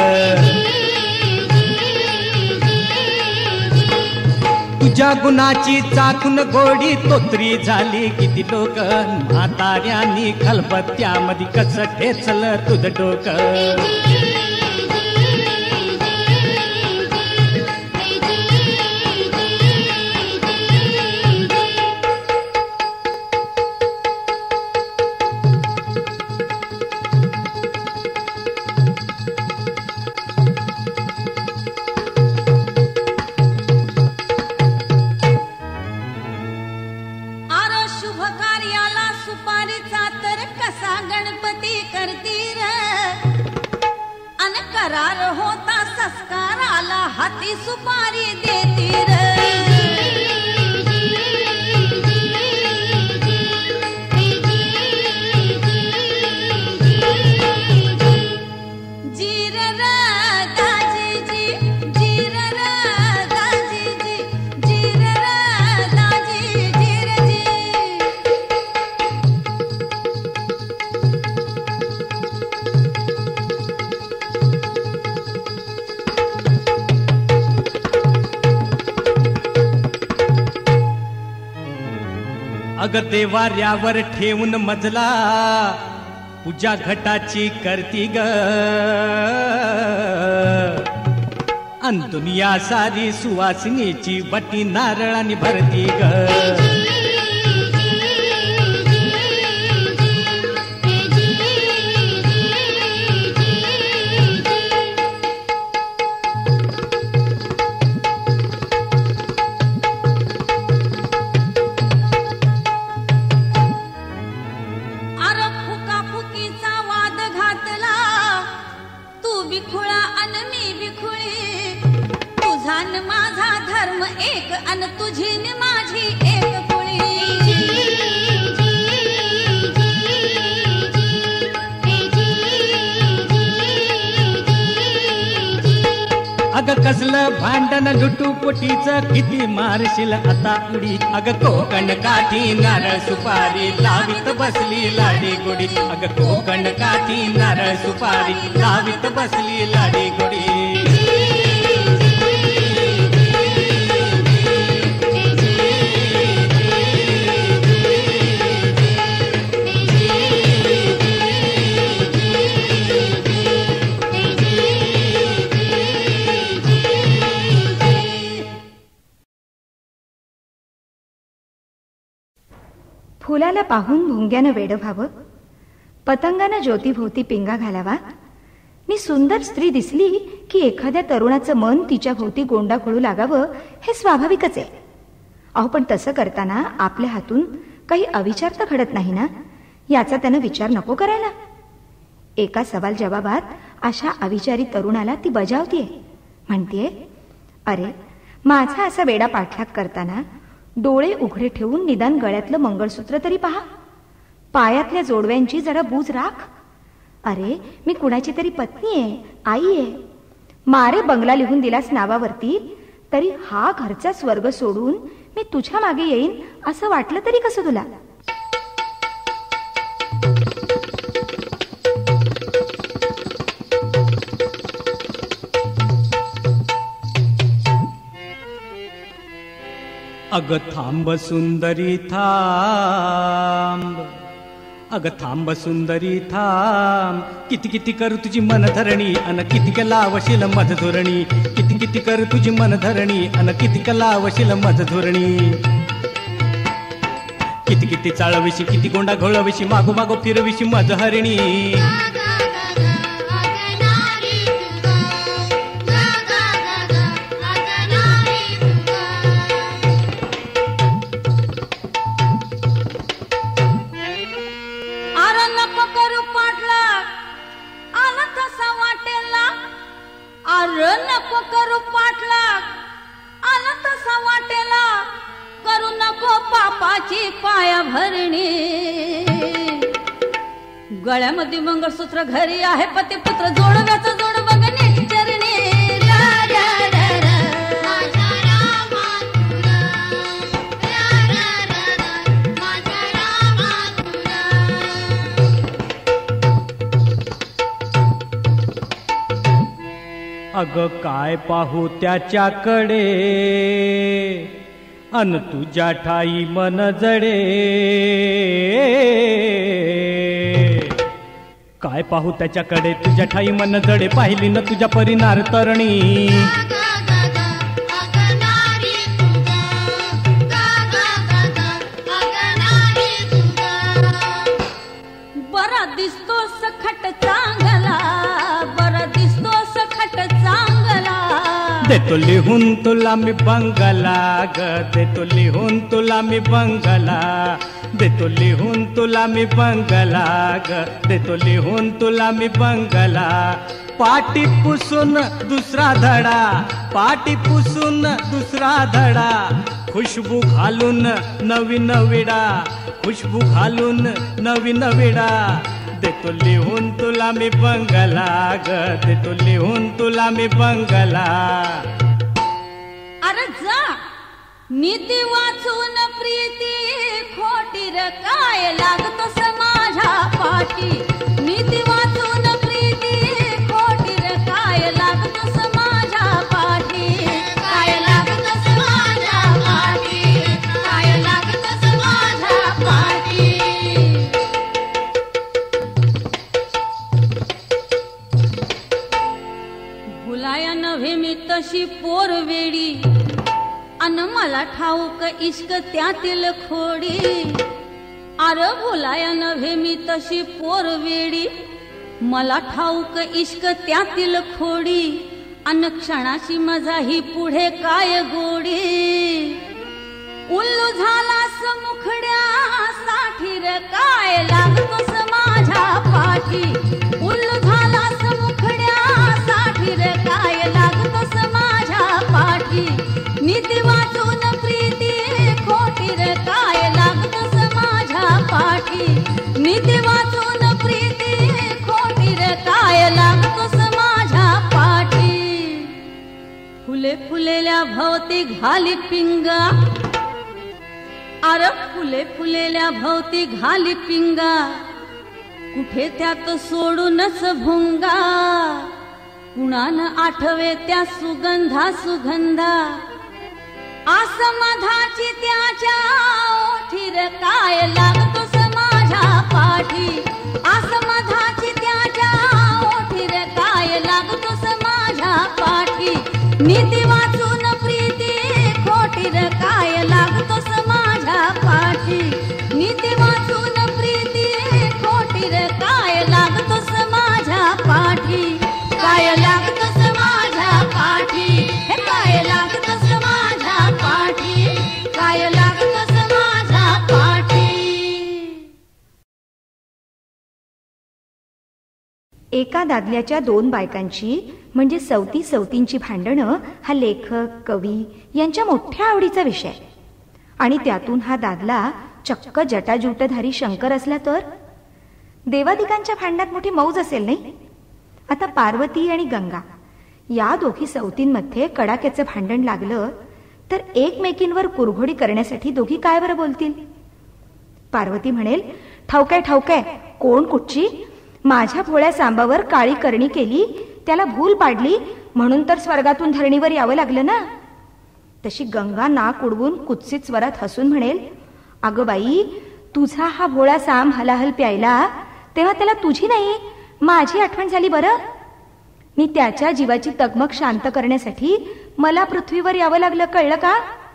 तुझ्या गुणाची चाकून गोडी तोत्री झाली किती लोक म्हाताऱ्यांनी खलबत्त्यामध्ये कस ठेचल तुझं डोकं आर शुभ कार्याला सुपारीचा तर कसा गणपती करती र अन करार होता संस्काराला हाती सुपारी देती र जीर र दाजी जी जीर र दाजी जी जीर र दाजी जीर जी अग देवाऱ्यावर ठेवून मजला पूजा घटाची करती ग अन दुनिया सारी सुवासिनीची वटी नारळाने भरती ग अर फुकाफुकीचा वाद घातला तू बिखुळा अन मी बिखुळी तुझा न माझा धर्म एक अन तुझी न माझी एक कुळी अग कसलं भांडण लुटूपुटीच किती मारशील आता उडी अग कोकण काठी नारळ सुपारी लावित बसली लाडी गोडी अग कोकण काठी नारळ सुपारी लावित बसली लाडी गोडी जी फुलाला पाहून भुंग्यानं वेडं व्हावं, पतंगानं ज्योतीभोवती पिंगा घालावा, मी सुंदर स्त्री दिसली की एखाद्या तरुणाचं मन तिच्या भोवती गोंडा खोळू लागावं, हे स्वाभाविकच आहे. अहो, पण तसं करताना आपल्या हातून काही अविचार तर घडत नाही ना, याचा त्यानं विचार नको करायला. एका सवाल जवाबात अशा अविचारी तरुणाला ती बजावतीये, म्हणतीये, अरे माझा असा वेडा पाठलाग करताना डोळे उघडे ठेवून निदान गळ्यातलं मंगळसूत्र तरी पहा, पायातल्या जोडव्यांची जरा बूज राख. अरे मी कुणाची तरी पत्नी आहे, आई आहे. मारे बंगला लिहून दिलास नावावरती, तरी हा घरचा स्वर्ग सोडून मी तुझ्या मागे येईन असं वाटलं तरी कसं तुला? अग थांब सुंदरी थांब, अग थांब सुंदरी थांब, किती किती कर तुझी मनधरणी अन किती का लावशील मधधोरणी, किती किती कर तुझी मनधरणी अन किती का लावशील मधधोरणी. किती किती चाळविशी, किती गोंडा घोळविशी, मागो मागो फिरविशी मधहरिणी. नको करू पाठलाग, आला तसा वाटेला, करू नको पापाची पाया भरणी. गळ्यामध्ये मंगळसूत्र, घरी आहे पती पुत्र, जोडव्याचं जोड बघणे चरणी. अग काय पाहू त्याच्याकडे अन तुझ्या ठाई मन जडे, काय पाहू त्याच्याकडे तुझ्या ठाई मन जडे, पाहिली न तुझ्या परिनार तरणी. बरा दिसतो सखट चांगला, बरा दिसतो सखट चांगला, देतो लिहून तुला मी बंगला ग, देतो लिहून तुला मी बंगला, देतो लिहून तुला मी बंगला ग, देतो लिहून तुला मी बंगला. पाटी पुसून दुसरा धडा, पाटी पुसून दुसरा धडा, खुशबू घालून नवीन विडा, खुशबू घालून नवीन विडा. देतो लिहून तुला मी बंगला ग, देतो लिहून तुला मी बंगला. अरे जा नीती वाचून प्रीती खोटी र काय लागतोस माझ्या पाठी, नीती वाचून प्रीती खोटी र काय लागतोस माझ्या पाठी, काय लागतोस माझ्या पाठी, काय लागतोस माझ्या पाठी. भुलाया नव्हे मी तशी पोर वेडी, अन मला ठाऊक इश्क त्यातील खोडी. अरे भुलाया नव्हे मी तशी पोर वेडी, मला ठाऊक इश्क त्यातील खोडी, अन क्षणाची मजा ही पुढे काय गोडी. उल्लू झालास मुखड्या साठी र काय लागतोस माझ्या पाठी, उल्लू झालास मुखड्या साठी र काय लागतोस माझ्या पाठी. नीती वाचून प्रीती खोटी र काय लागतोस माझ्या पाठी, नीती वाचून प्रीती खोटी र काय लागतोस माझ्या पाठी. फुले फुलेल्या भोवती घाली पिंगा, अरे फुले फुलेल्या भोवती घाली पिंगा, कुठे त्यात सोडूनच भुंगा. कुणान आठवे त्या सुगंधा सुगंधा, आसमाधाची त्याच्या ओठी र काय लागतोस माझ्या पाठी, आसमाधाची त्याच्या ओठी र काय लागतोस माझ्या पाठी. नीती वाचून प्रीती खोटी र काय लागतोस माझ्या पाठी, नीती एका दादल्याच्या दोन बायकांची म्हणजे सवती सवतींची भांडणं हा लेखक कवी यांच्या मोठ्या आवडीचा विषय. आणि त्यातून हा दादला चक्क जटाजुटधारी शंकर असला तर देवादिकांच्या भांडणात मोठी मौज असेल नाही. आता पार्वती आणि गंगा या दोघी सवतींमध्ये कडाक्याचं भांडण लागलं तर एकमेकींवर कुरघोडी करण्यासाठी दोघी काय बरं बोलतील. पार्वती म्हणेल, ठाऊकाय ठाऊकाय कोण कुठची, माझ्या भोळ्या सांबावर काळी करणी केली, त्याला भूल पाडली म्हणून तर स्वर्गातून धरणीवर यावं लागलं ना. तशी गंगा नाक उडवून कुत्सित स्वरात हसून म्हणेल, अगं बाई, तुझा हा भोळा सांब हलाहल प्यायला तेव्हा त्याला तुझी नाही माझी आठवण झाली बरं. मी त्याच्या जीवाची तगमग शांत करण्यासाठी मला पृथ्वीवर यावं लागलं, कळलं का.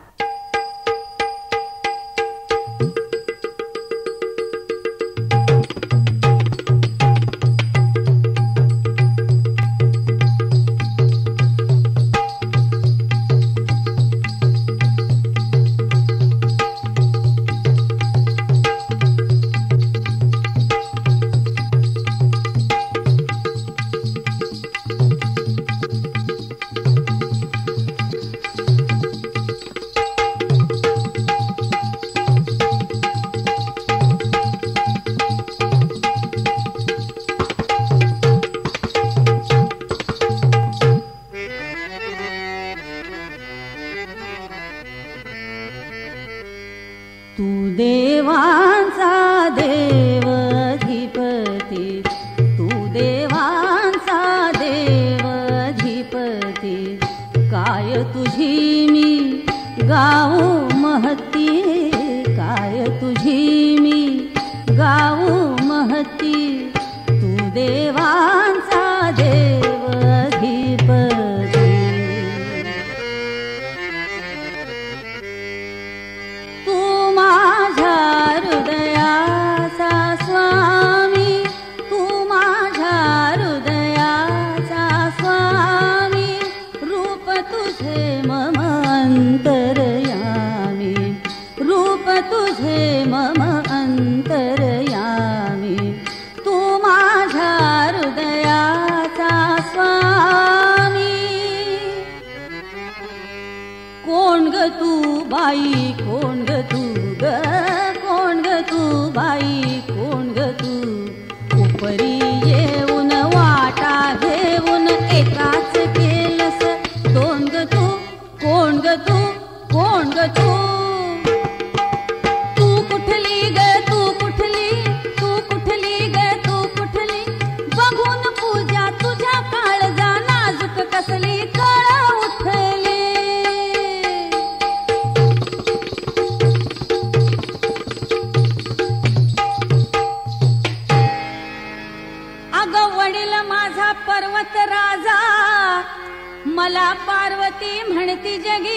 मला पार्वती म्हणती जगी,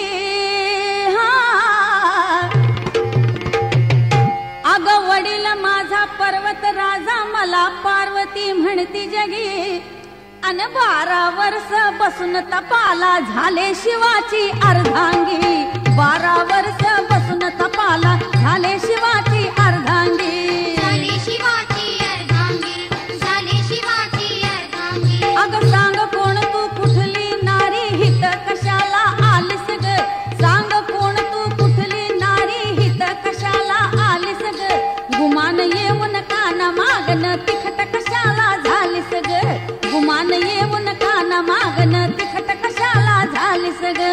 अगं वडील माझा पर्वत राजा मला पार्वती म्हणती जगी. अन बारा वर्ष बसून तपाला झाले शिवाची अर्धांगी, बारा वर्ष बसून तपाला झाले शिवाची अर्धांगी, झाले शिवाची अर्धांगी, झाले शिवाची अर्धांगी. अगं सांग कोण तू कुठली नारी हित कशाला आलीस ग, सांग कोण तू कुठली नारी हित कशाला आलीस ग. गुमान येऊन काना मागन तिखट कशाला झालीस ग, गुमान येऊन काना मागन तिखट कशाला झालीस ग.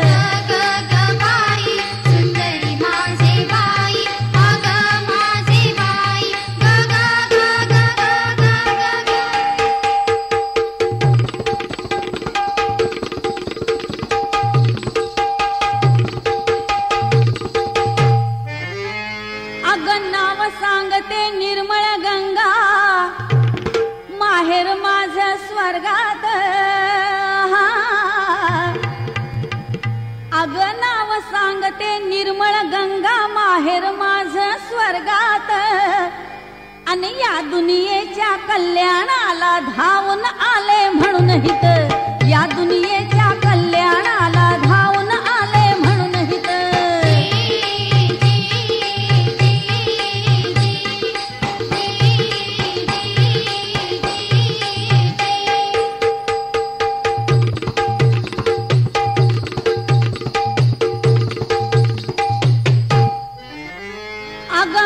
सांगते निर्मळ गंगा माहेर माझ स्वर्गात, अग नाव सांगते निर्मळ गंगा माहेर माझ स्वर्गात. आणि या दुनियेच्या कल्याणाला धावून आले म्हणून हित, या दुनियेच्या कल्याणाला धावून आले म्हणून हित.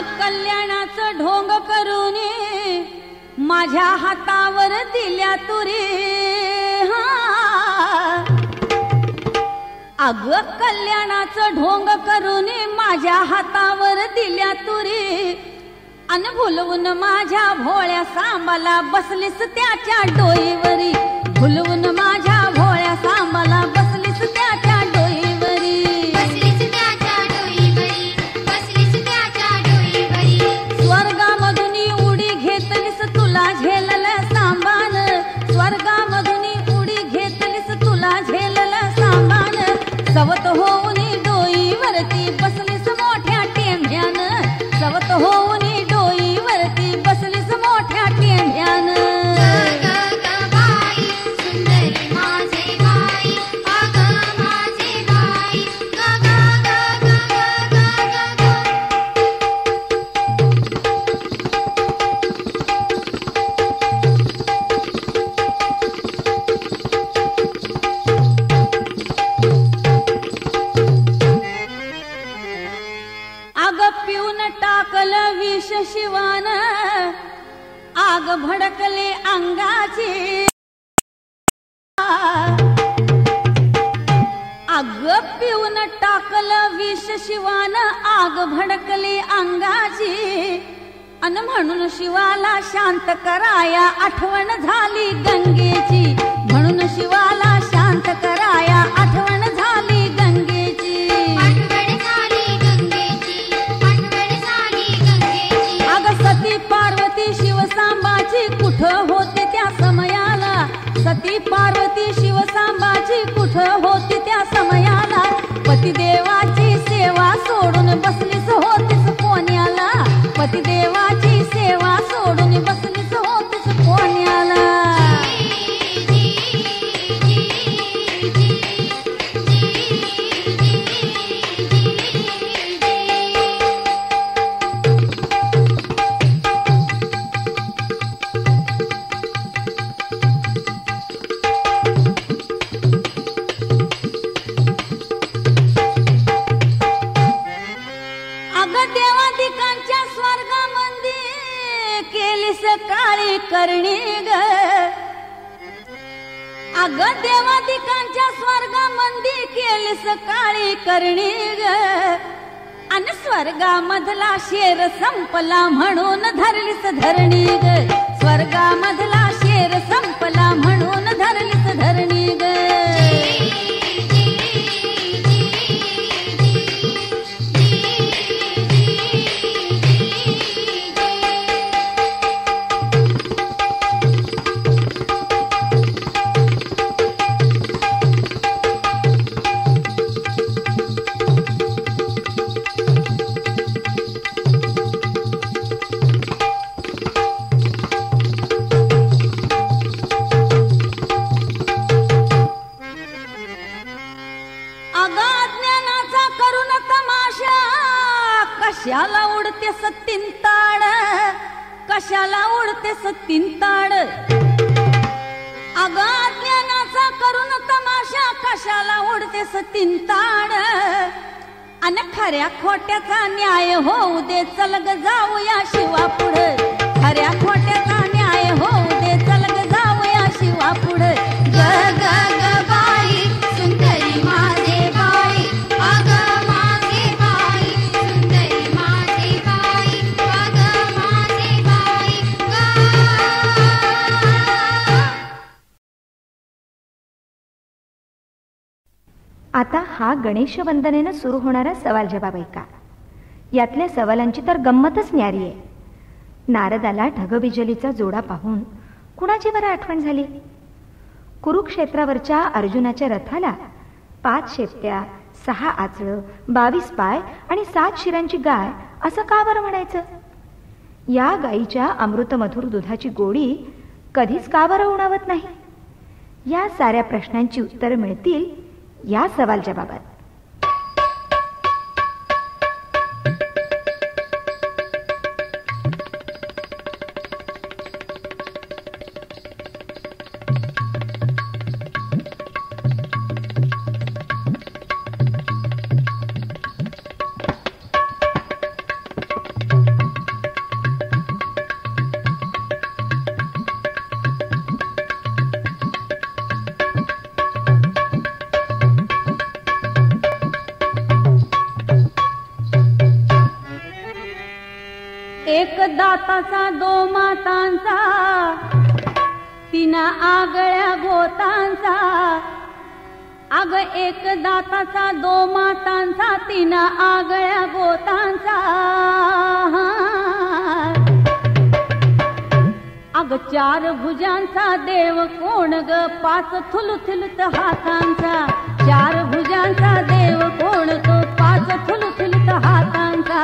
कल्याणाचं ढोंग करून माझ्या हातावर दिल्या तुरी. हा अग कल्याणाचं ढोंग करून माझ्या हातावर दिल्या तुरी. अन भुलवून माझ्या भोळ्या सांबाला बसलीस त्याच्या डोईवरी. भुलवून माझ्या भोळ्या सांबाला बसलीस त्याच्या डोईवरी. बसलीस त्याच्या डोईवरी, बसलीस त्याच्या डोईवरी. स्वर्गामधून उडी घेतलीस तुला झेललं सांबान. स्वर्गामधून उडी घेतलीस तुला झेललं सांबान. सवत होऊन डोईवरती बसलीस मोठ्या टेंभ्यानं. सवत होऊन डोईवरती बसलीस मोठ्या टेंभ्यानं. टाकलं विष शिवान आग भडकले अंगाची. आग पिऊन टाकलं विष शिवान आग भडकली अंगाची. अन म्हणून शिवाला शांत कराया आठवण झाली गंगेची. म्हणून शिवाला शांत कराया आठवण झाली गंगेची. सती पार्वती शिवसांबाची कुठं होती त्या समयाला. सती पार्वती शिवसांबाची कुठं होती त्या समयाला. पतिदेवाची सेवा सोडून बसलीस होतीस कोण्याला. पतिदेवाची सेवा सोडून बसलीस होतीस कोण्याला. काळी करणी ग. अग देवादिकांच्या स्वर्गामंदी केलीस काळी करणी ग. अन स्वर्गामधला शेर संपला म्हणून धरलीस धरणी ग. स्वर्गामधला शेर संपला म्हणून धरलीस धरणी ग. कशाला उडते सत्तींताड. कशाला उडते सत्तींताड. अगं अज्ञानाचा करून तमाशा कशाला उडते सत्तींताड. अन खऱ्या खोट्याचा न्याय होऊ दे चल ग जाऊया शिवा पुढे. खऱ्या खोट्याचा न्याय होऊ दे चल ग जाऊया शिवा पुढे. ग ग ग बाई सुंदरी माझे बाई. अग माझे बाई सुंदरी माझे बाई. अग माझे बाई ग. आता हा गणेश वंदनेनं सुरू होणारा सवाल जवाब ऐका. यातल्या सवालांची तर गंमतच न्यारी आहे. नारदाला ढगबिजलीचा जोडा पाहून कुणाची बरं आठवण झाली? कुरुक्षेत्रावरच्या अर्जुनाच्या रथाला पाच शेपट्या, सहा आचळं, बावीस पाय आणि सात शिरांची गाय असं का बरं म्हणायचं? या गायीच्या अमृतमधुर दुधाची गोडी कधीच का बरं उणावत नाही? या साऱ्या प्रश्नांची उत्तरं मिळतील या सवाल जवाबात. एक दाताचा दो मातांचा, तिना आगळ्या गोतांचा. अग एक दाताचा दो मातांचा, तिना आगळ्या गोतांचा. अग चार भुजांचा देव कोण ग, पाच थुलथुलत हातांचा. चार भुजांचा देव कोण तो, पाच थुलथुलत हातांचा.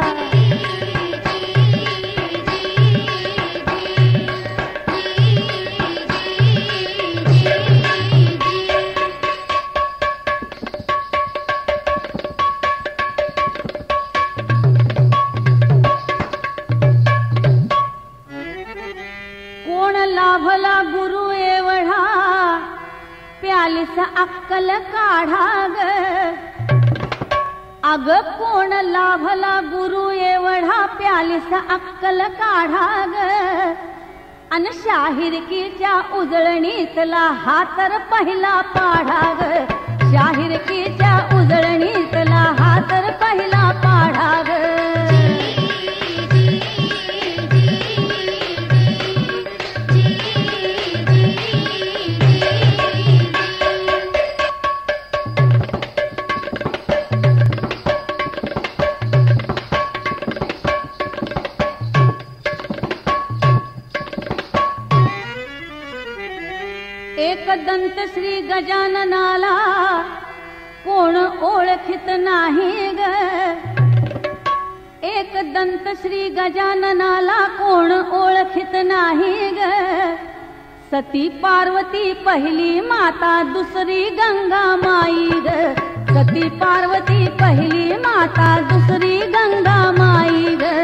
लाभला गुरु एवढा, प्यालीस अक्कल काढा ग. अग कोण लाभला गुरु एवढा, प्यालीस अक्कल काढा ग. अन शाहिरकीच्या उजळणीतला हा तर पहिला पाढा ग. शाहिरकीच्या उजळणीतला हा तर पहिला पाढा ग. एक दंत श्री गजाननाला कोण ओळखीत नाही ग. एक दंत श्री गजाननाला कोण ओळखीत नाही ग. सती पार्वती पहिली माता, दुसरी गंगा माई ग. सती पार्वती पहिली माता, दुसरी गंगा माई ग.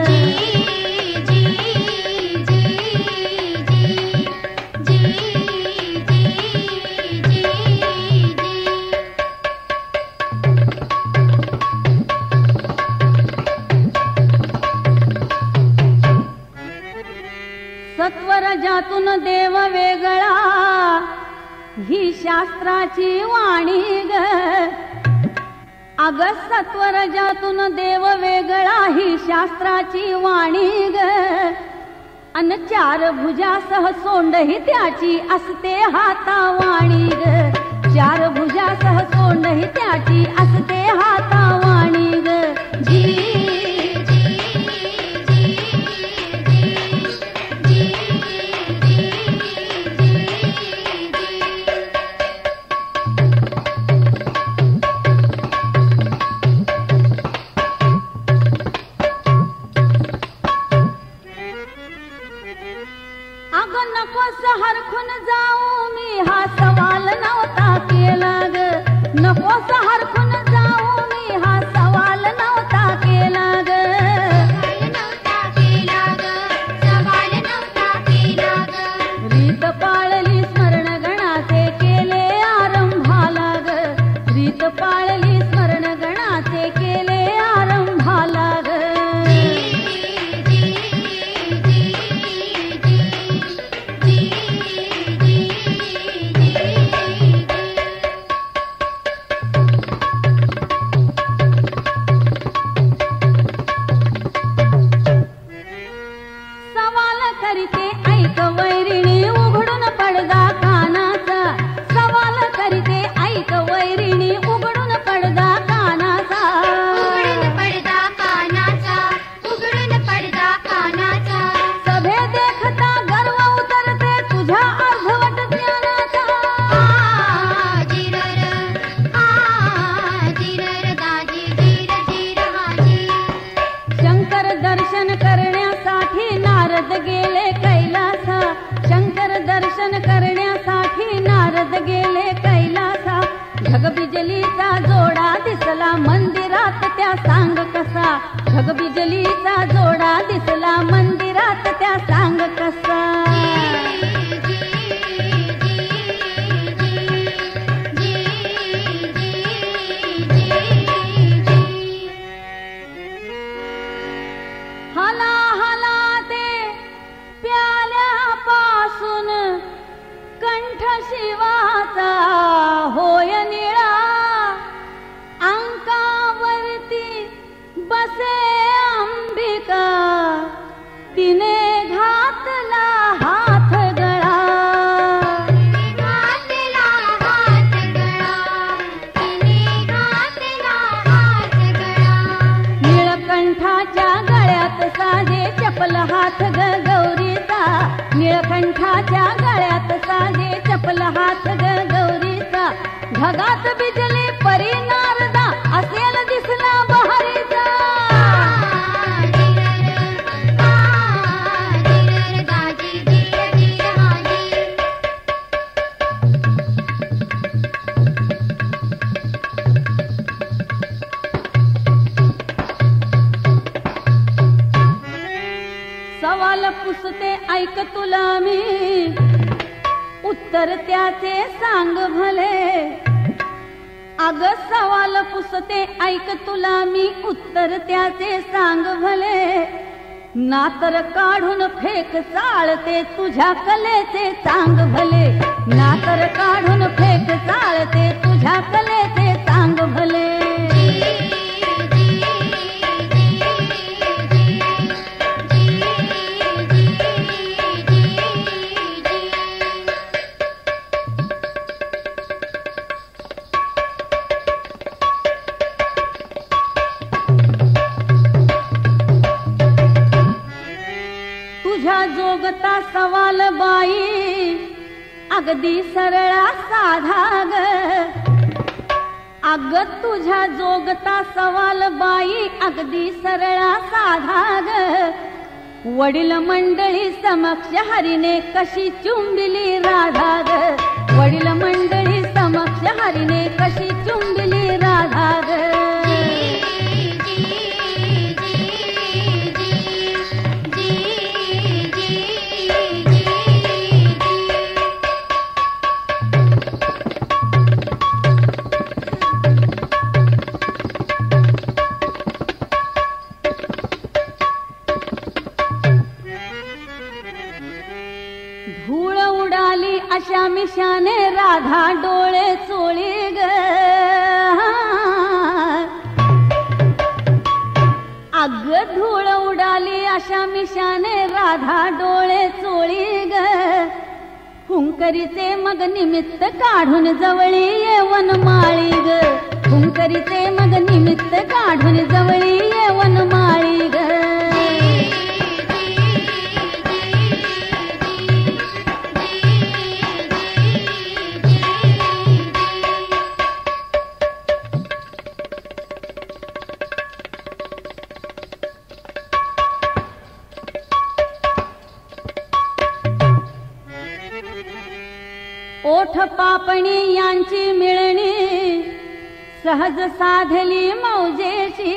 सत्वरजातून देव वेगळा, ही शास्त्राची वाणी ग. अग सत्वरजातून देव वेगळा, ही शास्त्राची वाणी ग. अन चार भुजासह सोंडही त्याची असते हातावाणी ग. चार भुजासह सोंडही त्याची असते हातावाणी ग. जी हरखून जाऊ मी, हा सवाल नव्हता केला ग. नकोस हरखून जाऊ मी, हा सवाल नव्हता केला ग. रीत पाळली स्मरण गणाचे केले आरंभाला ग. रीत पाळली स्मरण गणाचे केले आरंभाला ग. ढगबिजलीचा जोडा दिसला मंदिरात त्या सांग कसा. ढगबिजलीचा जोडा दिसला मंदिरात त्या सांग कसा. हाला हाला ते प्याल्यापासून कंठ शिवाचा होय निळा. अंकावरती बसे आंबी तिने घातला हात गळा, घातला हात गळा, तिने घातला हात गळा. निळकंठाच्या गळ्यात साजे चपल हात ग गौरीचा, निळकंठाच्या गळ्यात साजे चपल हात ग गौरीचा. ढगात बिजली परी नारदा असेल दिसला बहारीचा. सवाल पुसते ऐक तुला मी, उत्तर त्याचे सांग भले. अग सवाल पुसते ऐक तुला मी, उत्तर त्याचे सांग भले. नातर काढून फेक चाळते तुझ्या कलेचे सांग भले, नातर काढून फेक चाळते तुझ्या कलेचे सांग भले. तुझ्या जोगता सवाल बाई अगदी सरळा साधा ग, अग तुझ्या जोगता सवाल बाई अगदी सरळा साधा ग. वडील मंडळी समक्ष हरीने कशी चुंबिली राधा ग, वडील मंडळी समक्ष हरीने कशी चुंबिली राधा ग. धूळ उडाली अशा मिशाने राधा डोळे चोळी ग, अग धूळ उडाली अशा मिशाने राधा डोळे चोळी ग. हुंकरीचे मग निमित्त काढून जवळी येवन माळी ग, हुंकरीचे मग निमित्त काढून जवळी येवन माळी ग. ओठ पापणी यांची मिळणी सहज साधली मौजेची,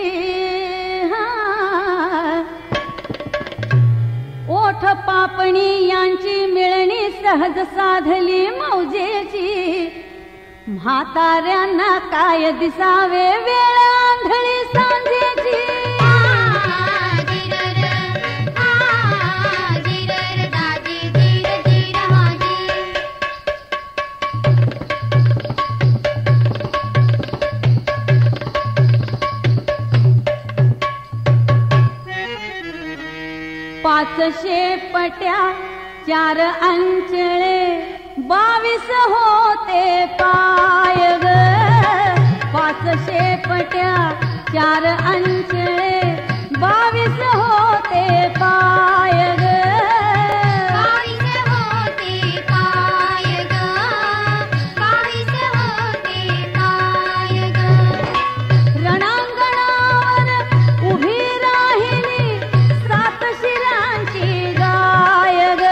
ओठ पापणी यांची मिळणी सहज साधली मौजेची. म्हाताऱ्यांना काय दिसावे वेळ आंधळी सांजेची. पाचशे पट्या चार अंचळे बावीस होते पाय ग, पाचशे पट्या चार अंचळे बावीस होते पाय ग. बावीस होते पाय ग, बावीस होते पाय ग. रणांगणावर उभी राहिली सात शिरांची गाय ग,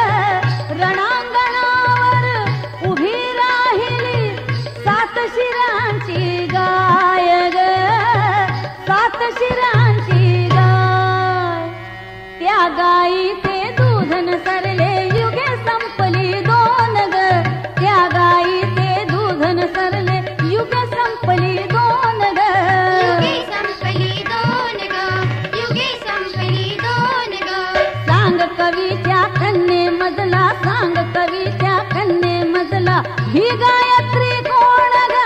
रणांगणावर उभी राहिली सात शिरांची गाय ग, सात शिरांची गाय. त्या गाईचे दूध न सरले युगे संपली दोन ग, त्या गाईचे दूध न सरले युगे संपली दोन ग. युगे संपली दोन ग, युगे संपली दोन ग. सांग कवीच्या कन्ये मजला, सांग कवीच्या कन्ये मजला ही गायत्री कोण ग.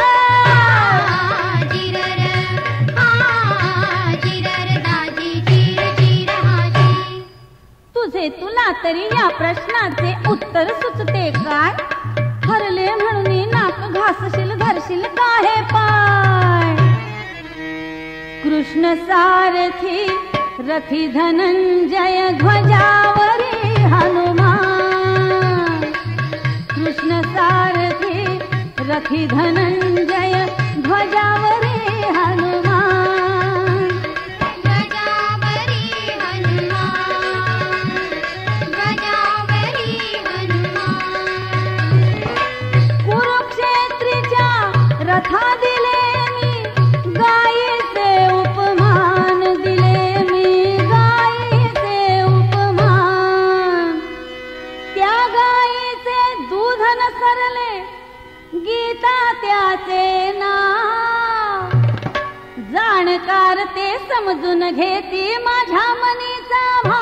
जिरर आ जिरर दाजी जिर जिर हाजी. तुझे तुला तरी या प्रश्नाचे उत्तर सुचते काय? हरले म्हणून नाक घासशील धरशील काहे पाय? कृष्ण सारथी रथी धनंजय ध्वजावरी हनुमान. कृष्ण सारथी रथी धनंजय ध्वजावरी हनुमान. ध्वजावरी हनुमान, ध्वजावरी हनुमान. कुरुक्षेत्रीच्या रथा दिले मी गायीचे उपमान दिले मी गायीचे उपमान. त्या गायीचे दूध न सरले गीता त्याचे नाव. जाणकार ते समजून घेती माझ्या मनीचा भाव.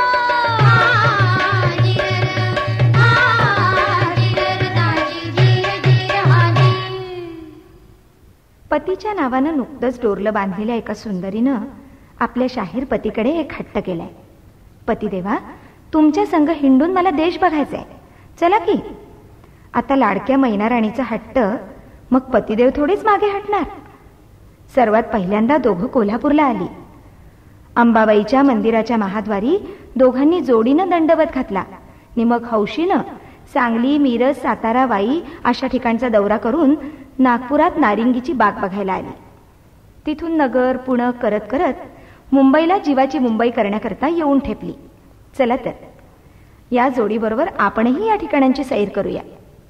पतीच्या नावानं नुकतंच डोरलं बांधलेल्या एका सुंदरीनं आपल्या शाहीर पतीकडे एक हट्ट केलाय. पतिदेवा, तुमच्या संग हिंडून मला देश बघायचाय, चला की. आता लाडक्या मैना राणीचा हट्ट, मग पतिदेव थोडीच मागे हटणार. सर्वात पहिल्यांदा दोघं कोल्हापूरला आली. अंबाबाईच्या मंदिराच्या महाद्वारी दोघांनी जोडीनं दंडवत घातला आणि मग हौशीनं सांगली, मिरज, सातारा, वाई अशा ठिकाणचा दौरा करून नागपुरात नारिंगीची बाग बघायला आली. तिथून नगर, पुणे करत करत मुंबईला जीवाची मुंबई करण्याकरता येऊन ठेपली. चला तर या जोडीबरोबर आपणही या ठिकाणांची सैर करूया.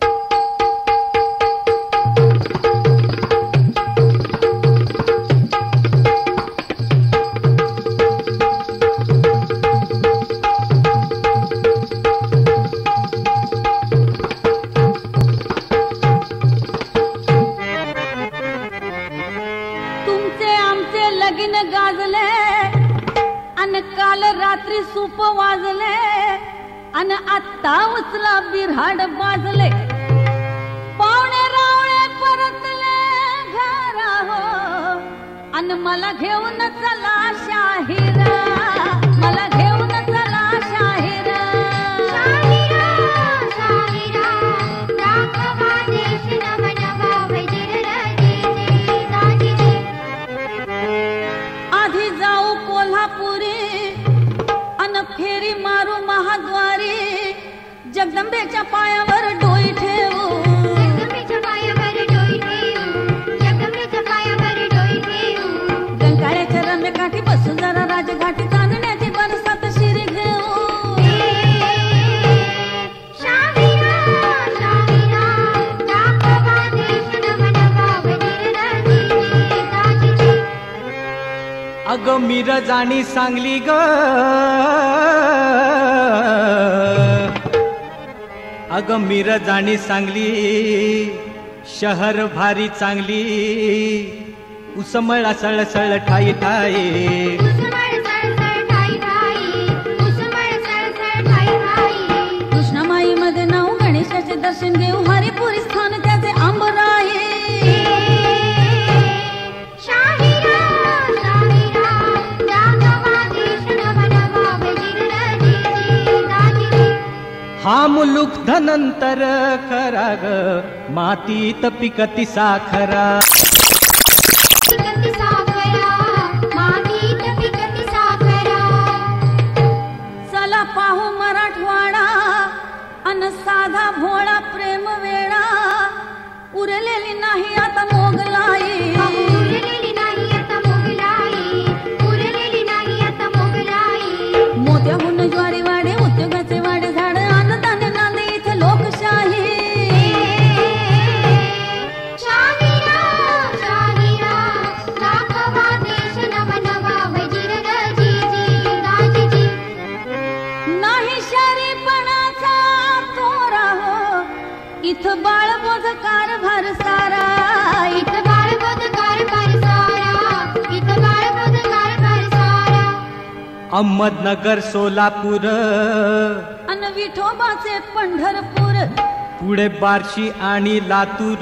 गाजले अन काल रात्री सूप वाजले अन आत्ता उचला बिरहाड बाजले. पाहुणे रावळे परतले घरा हो अन मला घेऊन चला शाहिरा, मला घेऊन चला शाहिरा. शाहिरा शाहिरा राखवा देश नव नवा वैजिरराजे दाजीजी. आधी जाऊ कोल्हापुरी अन फेरी मारू महाद्वारी. जगदंबेच्या पायावर डोई ठेवू, जगदंबेच्या पायावर डोई ठेवू, जगदंबेच्या पायावर डोई ठेवू. रंकाळ्याच्या रम्यकाठी बसून जरा राजघाटी चांदण्याची बरसात शिरी घेऊ. शाहिरा शाहिरा राखवा देश नव नवा वैजिरराजे दाजीजी. अग मिरज आणि सांगली ग, अग मिरज आणि सांगली शहर भारी चांगली. उसमळा सळसळ ठाई ठाई, उसमळ सळसळ ठाई ठाई, उसमळ सळसळ ठाई ठाई. कृष्णामाई मध्ये नाव गणेशाचे दर्शन घेऊ. हरिपुरी स्थान त्याचे आंबराई. शाहिरा शाहिरा राखवा देश नव नवा वैजिरराजे दाजीजी. हा मुलूक धनंतर खरा ग, मातीत पिकती साखरा. पिकती साखरा, मातीत पिकती साखरा. चला पाहू मराठवाडा अन साधा भोळा प्रेम वेळा. उरलेली नाही आता मोगलाई, उरलेली नाही आता मोगलाई, उरलेली नाही आता मोगलाई. मोत्याहून ज्वारी वाडे उद्योगाचे वाडे झाड. अन्नधान्य नांदे इथे लोकशाही. शाहिरा शाहिरा राखवा देश नव नवा वैजिरराजे दाजीजी. नाही शरीपणाचा तोरा हो इथं बाळबोध कारभार सारा. इथं बाळबोध कारभार सारा, इथं बाळबोध कारभार सारा. अहमदनगर, सोलापूर, अन विठोबाचे पंढरपूर. पुढे बार्शी आणि लातूर.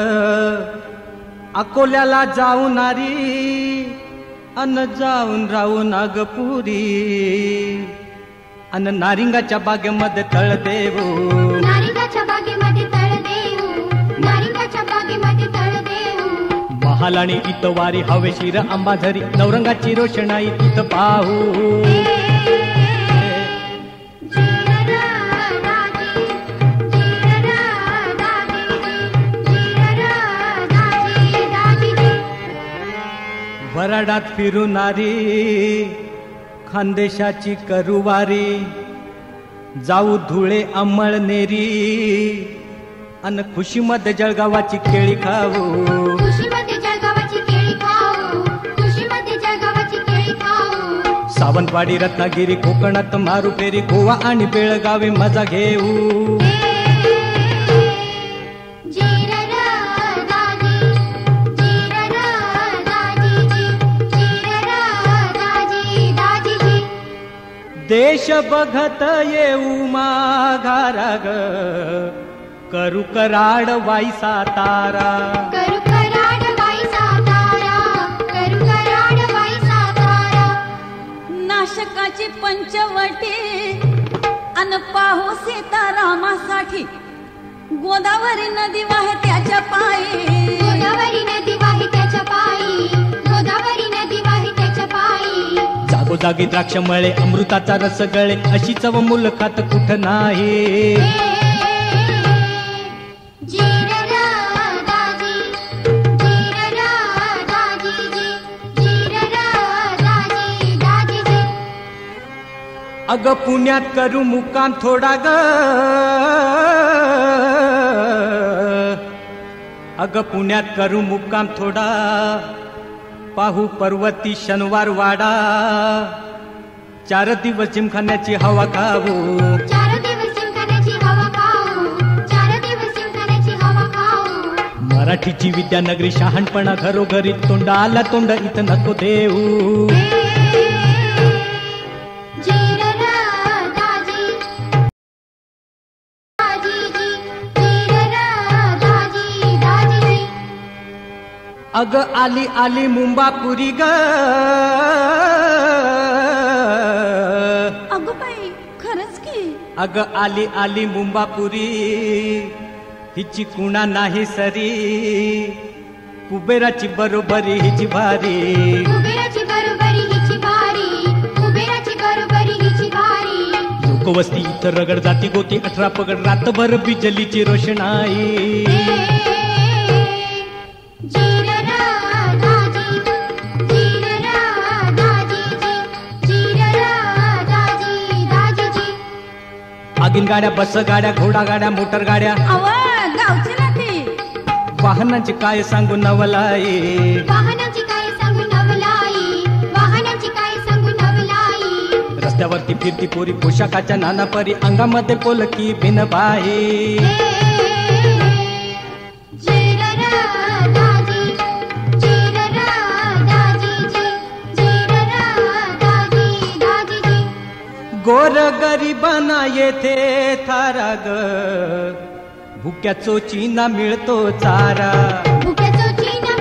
अकोल्याला जाऊनारी अन जाऊन राहून नागपुरी. अन नारिंगाच्या बागेमध्ये तळ देऊ, नारिंगाच्या बागेमध्ये तळ देऊ, नारिंगाच्या बागेमध्ये तळ देऊ. महाल आणि इतवारी हवेशीर आंबा झरी नवरंगाची रोषणाई तिथं पाहू. वराडात फिरुनारी खानदेशाची करुवारी, जाऊ धुळे अंमळनेरी अन खुशीमध्ये जळगावाची केळी खाऊ. खुशीमध्ये जळगावाची केळी खाऊ, खुशीमध्ये जळगावाची केळी खाऊ. सावंतवाडी रत्नागिरी कोकणात मारू फेरी, गोवा आणि बेळगावी मजा घेऊ. देश बघत येऊ माघारा ग, करू कराड वाई सातारा. करू कराड वाई सातारा, करू कराड वाई सातारा. नाशकाची पंचवटी अन पाहू सीतारामासाठी, गोदावरी नदी वाहे त्याच्या पायी, गोदावरी नदी वाहे त्याच्या पायी, गोदावरी नदी वाहे त्याच्या पायी. जागोजागी द्राक्ष मळे अमृताचा रस गळे, अशी चव मुलखात कुठ नाही. अग पुण्यात करू मुक्काम थोडा ग, अग पुण्यात करू मुक्काम थोडा, पाहू पर्वती शनिवार वाडा. चार दिवस जिमखान्याची हवा खाऊ, चार दिवस जिमखान्याची हवा खाऊ, चार दिवस जिमखान्याची हवा खाऊ. मराठीची विद्यानगरी शहाणपणा घरोघरी, तोंडाला तोंड इथं नको देऊ. अग आली आली मुंबापुरी ग, अगं बाई खरंच की. अग आली आली मुंबापुरी, हिची कुणा नाही सरी, कुबेराची बरोबरी हिची भारी. कुबेराची बरोबरी हिची भारी, कुबेराची बरोबरी हिची भारी. लोकवस्ती इथं रगड जाती गोती अठरा पगड, रातभर बिजलीची रोषणाई. आगीन गाड्या बस गाड्या घोडा गाड्या मोटर गाड्या, अव गावची ना ती. वाहनांची काय सांगू नवलाई, वाहनांची काय सांगू नवलाई, वाहनांची काय सांगू नवलाई. रस्त्यावरती फिरती पोरी पोशाखाच्या नाना परी, अंगामध्ये पोलकी बिनबाई. गोर गरिबांना येथे थारा ग, भुक्या चोचीना मिळतो चारा. भुक्या चोचीना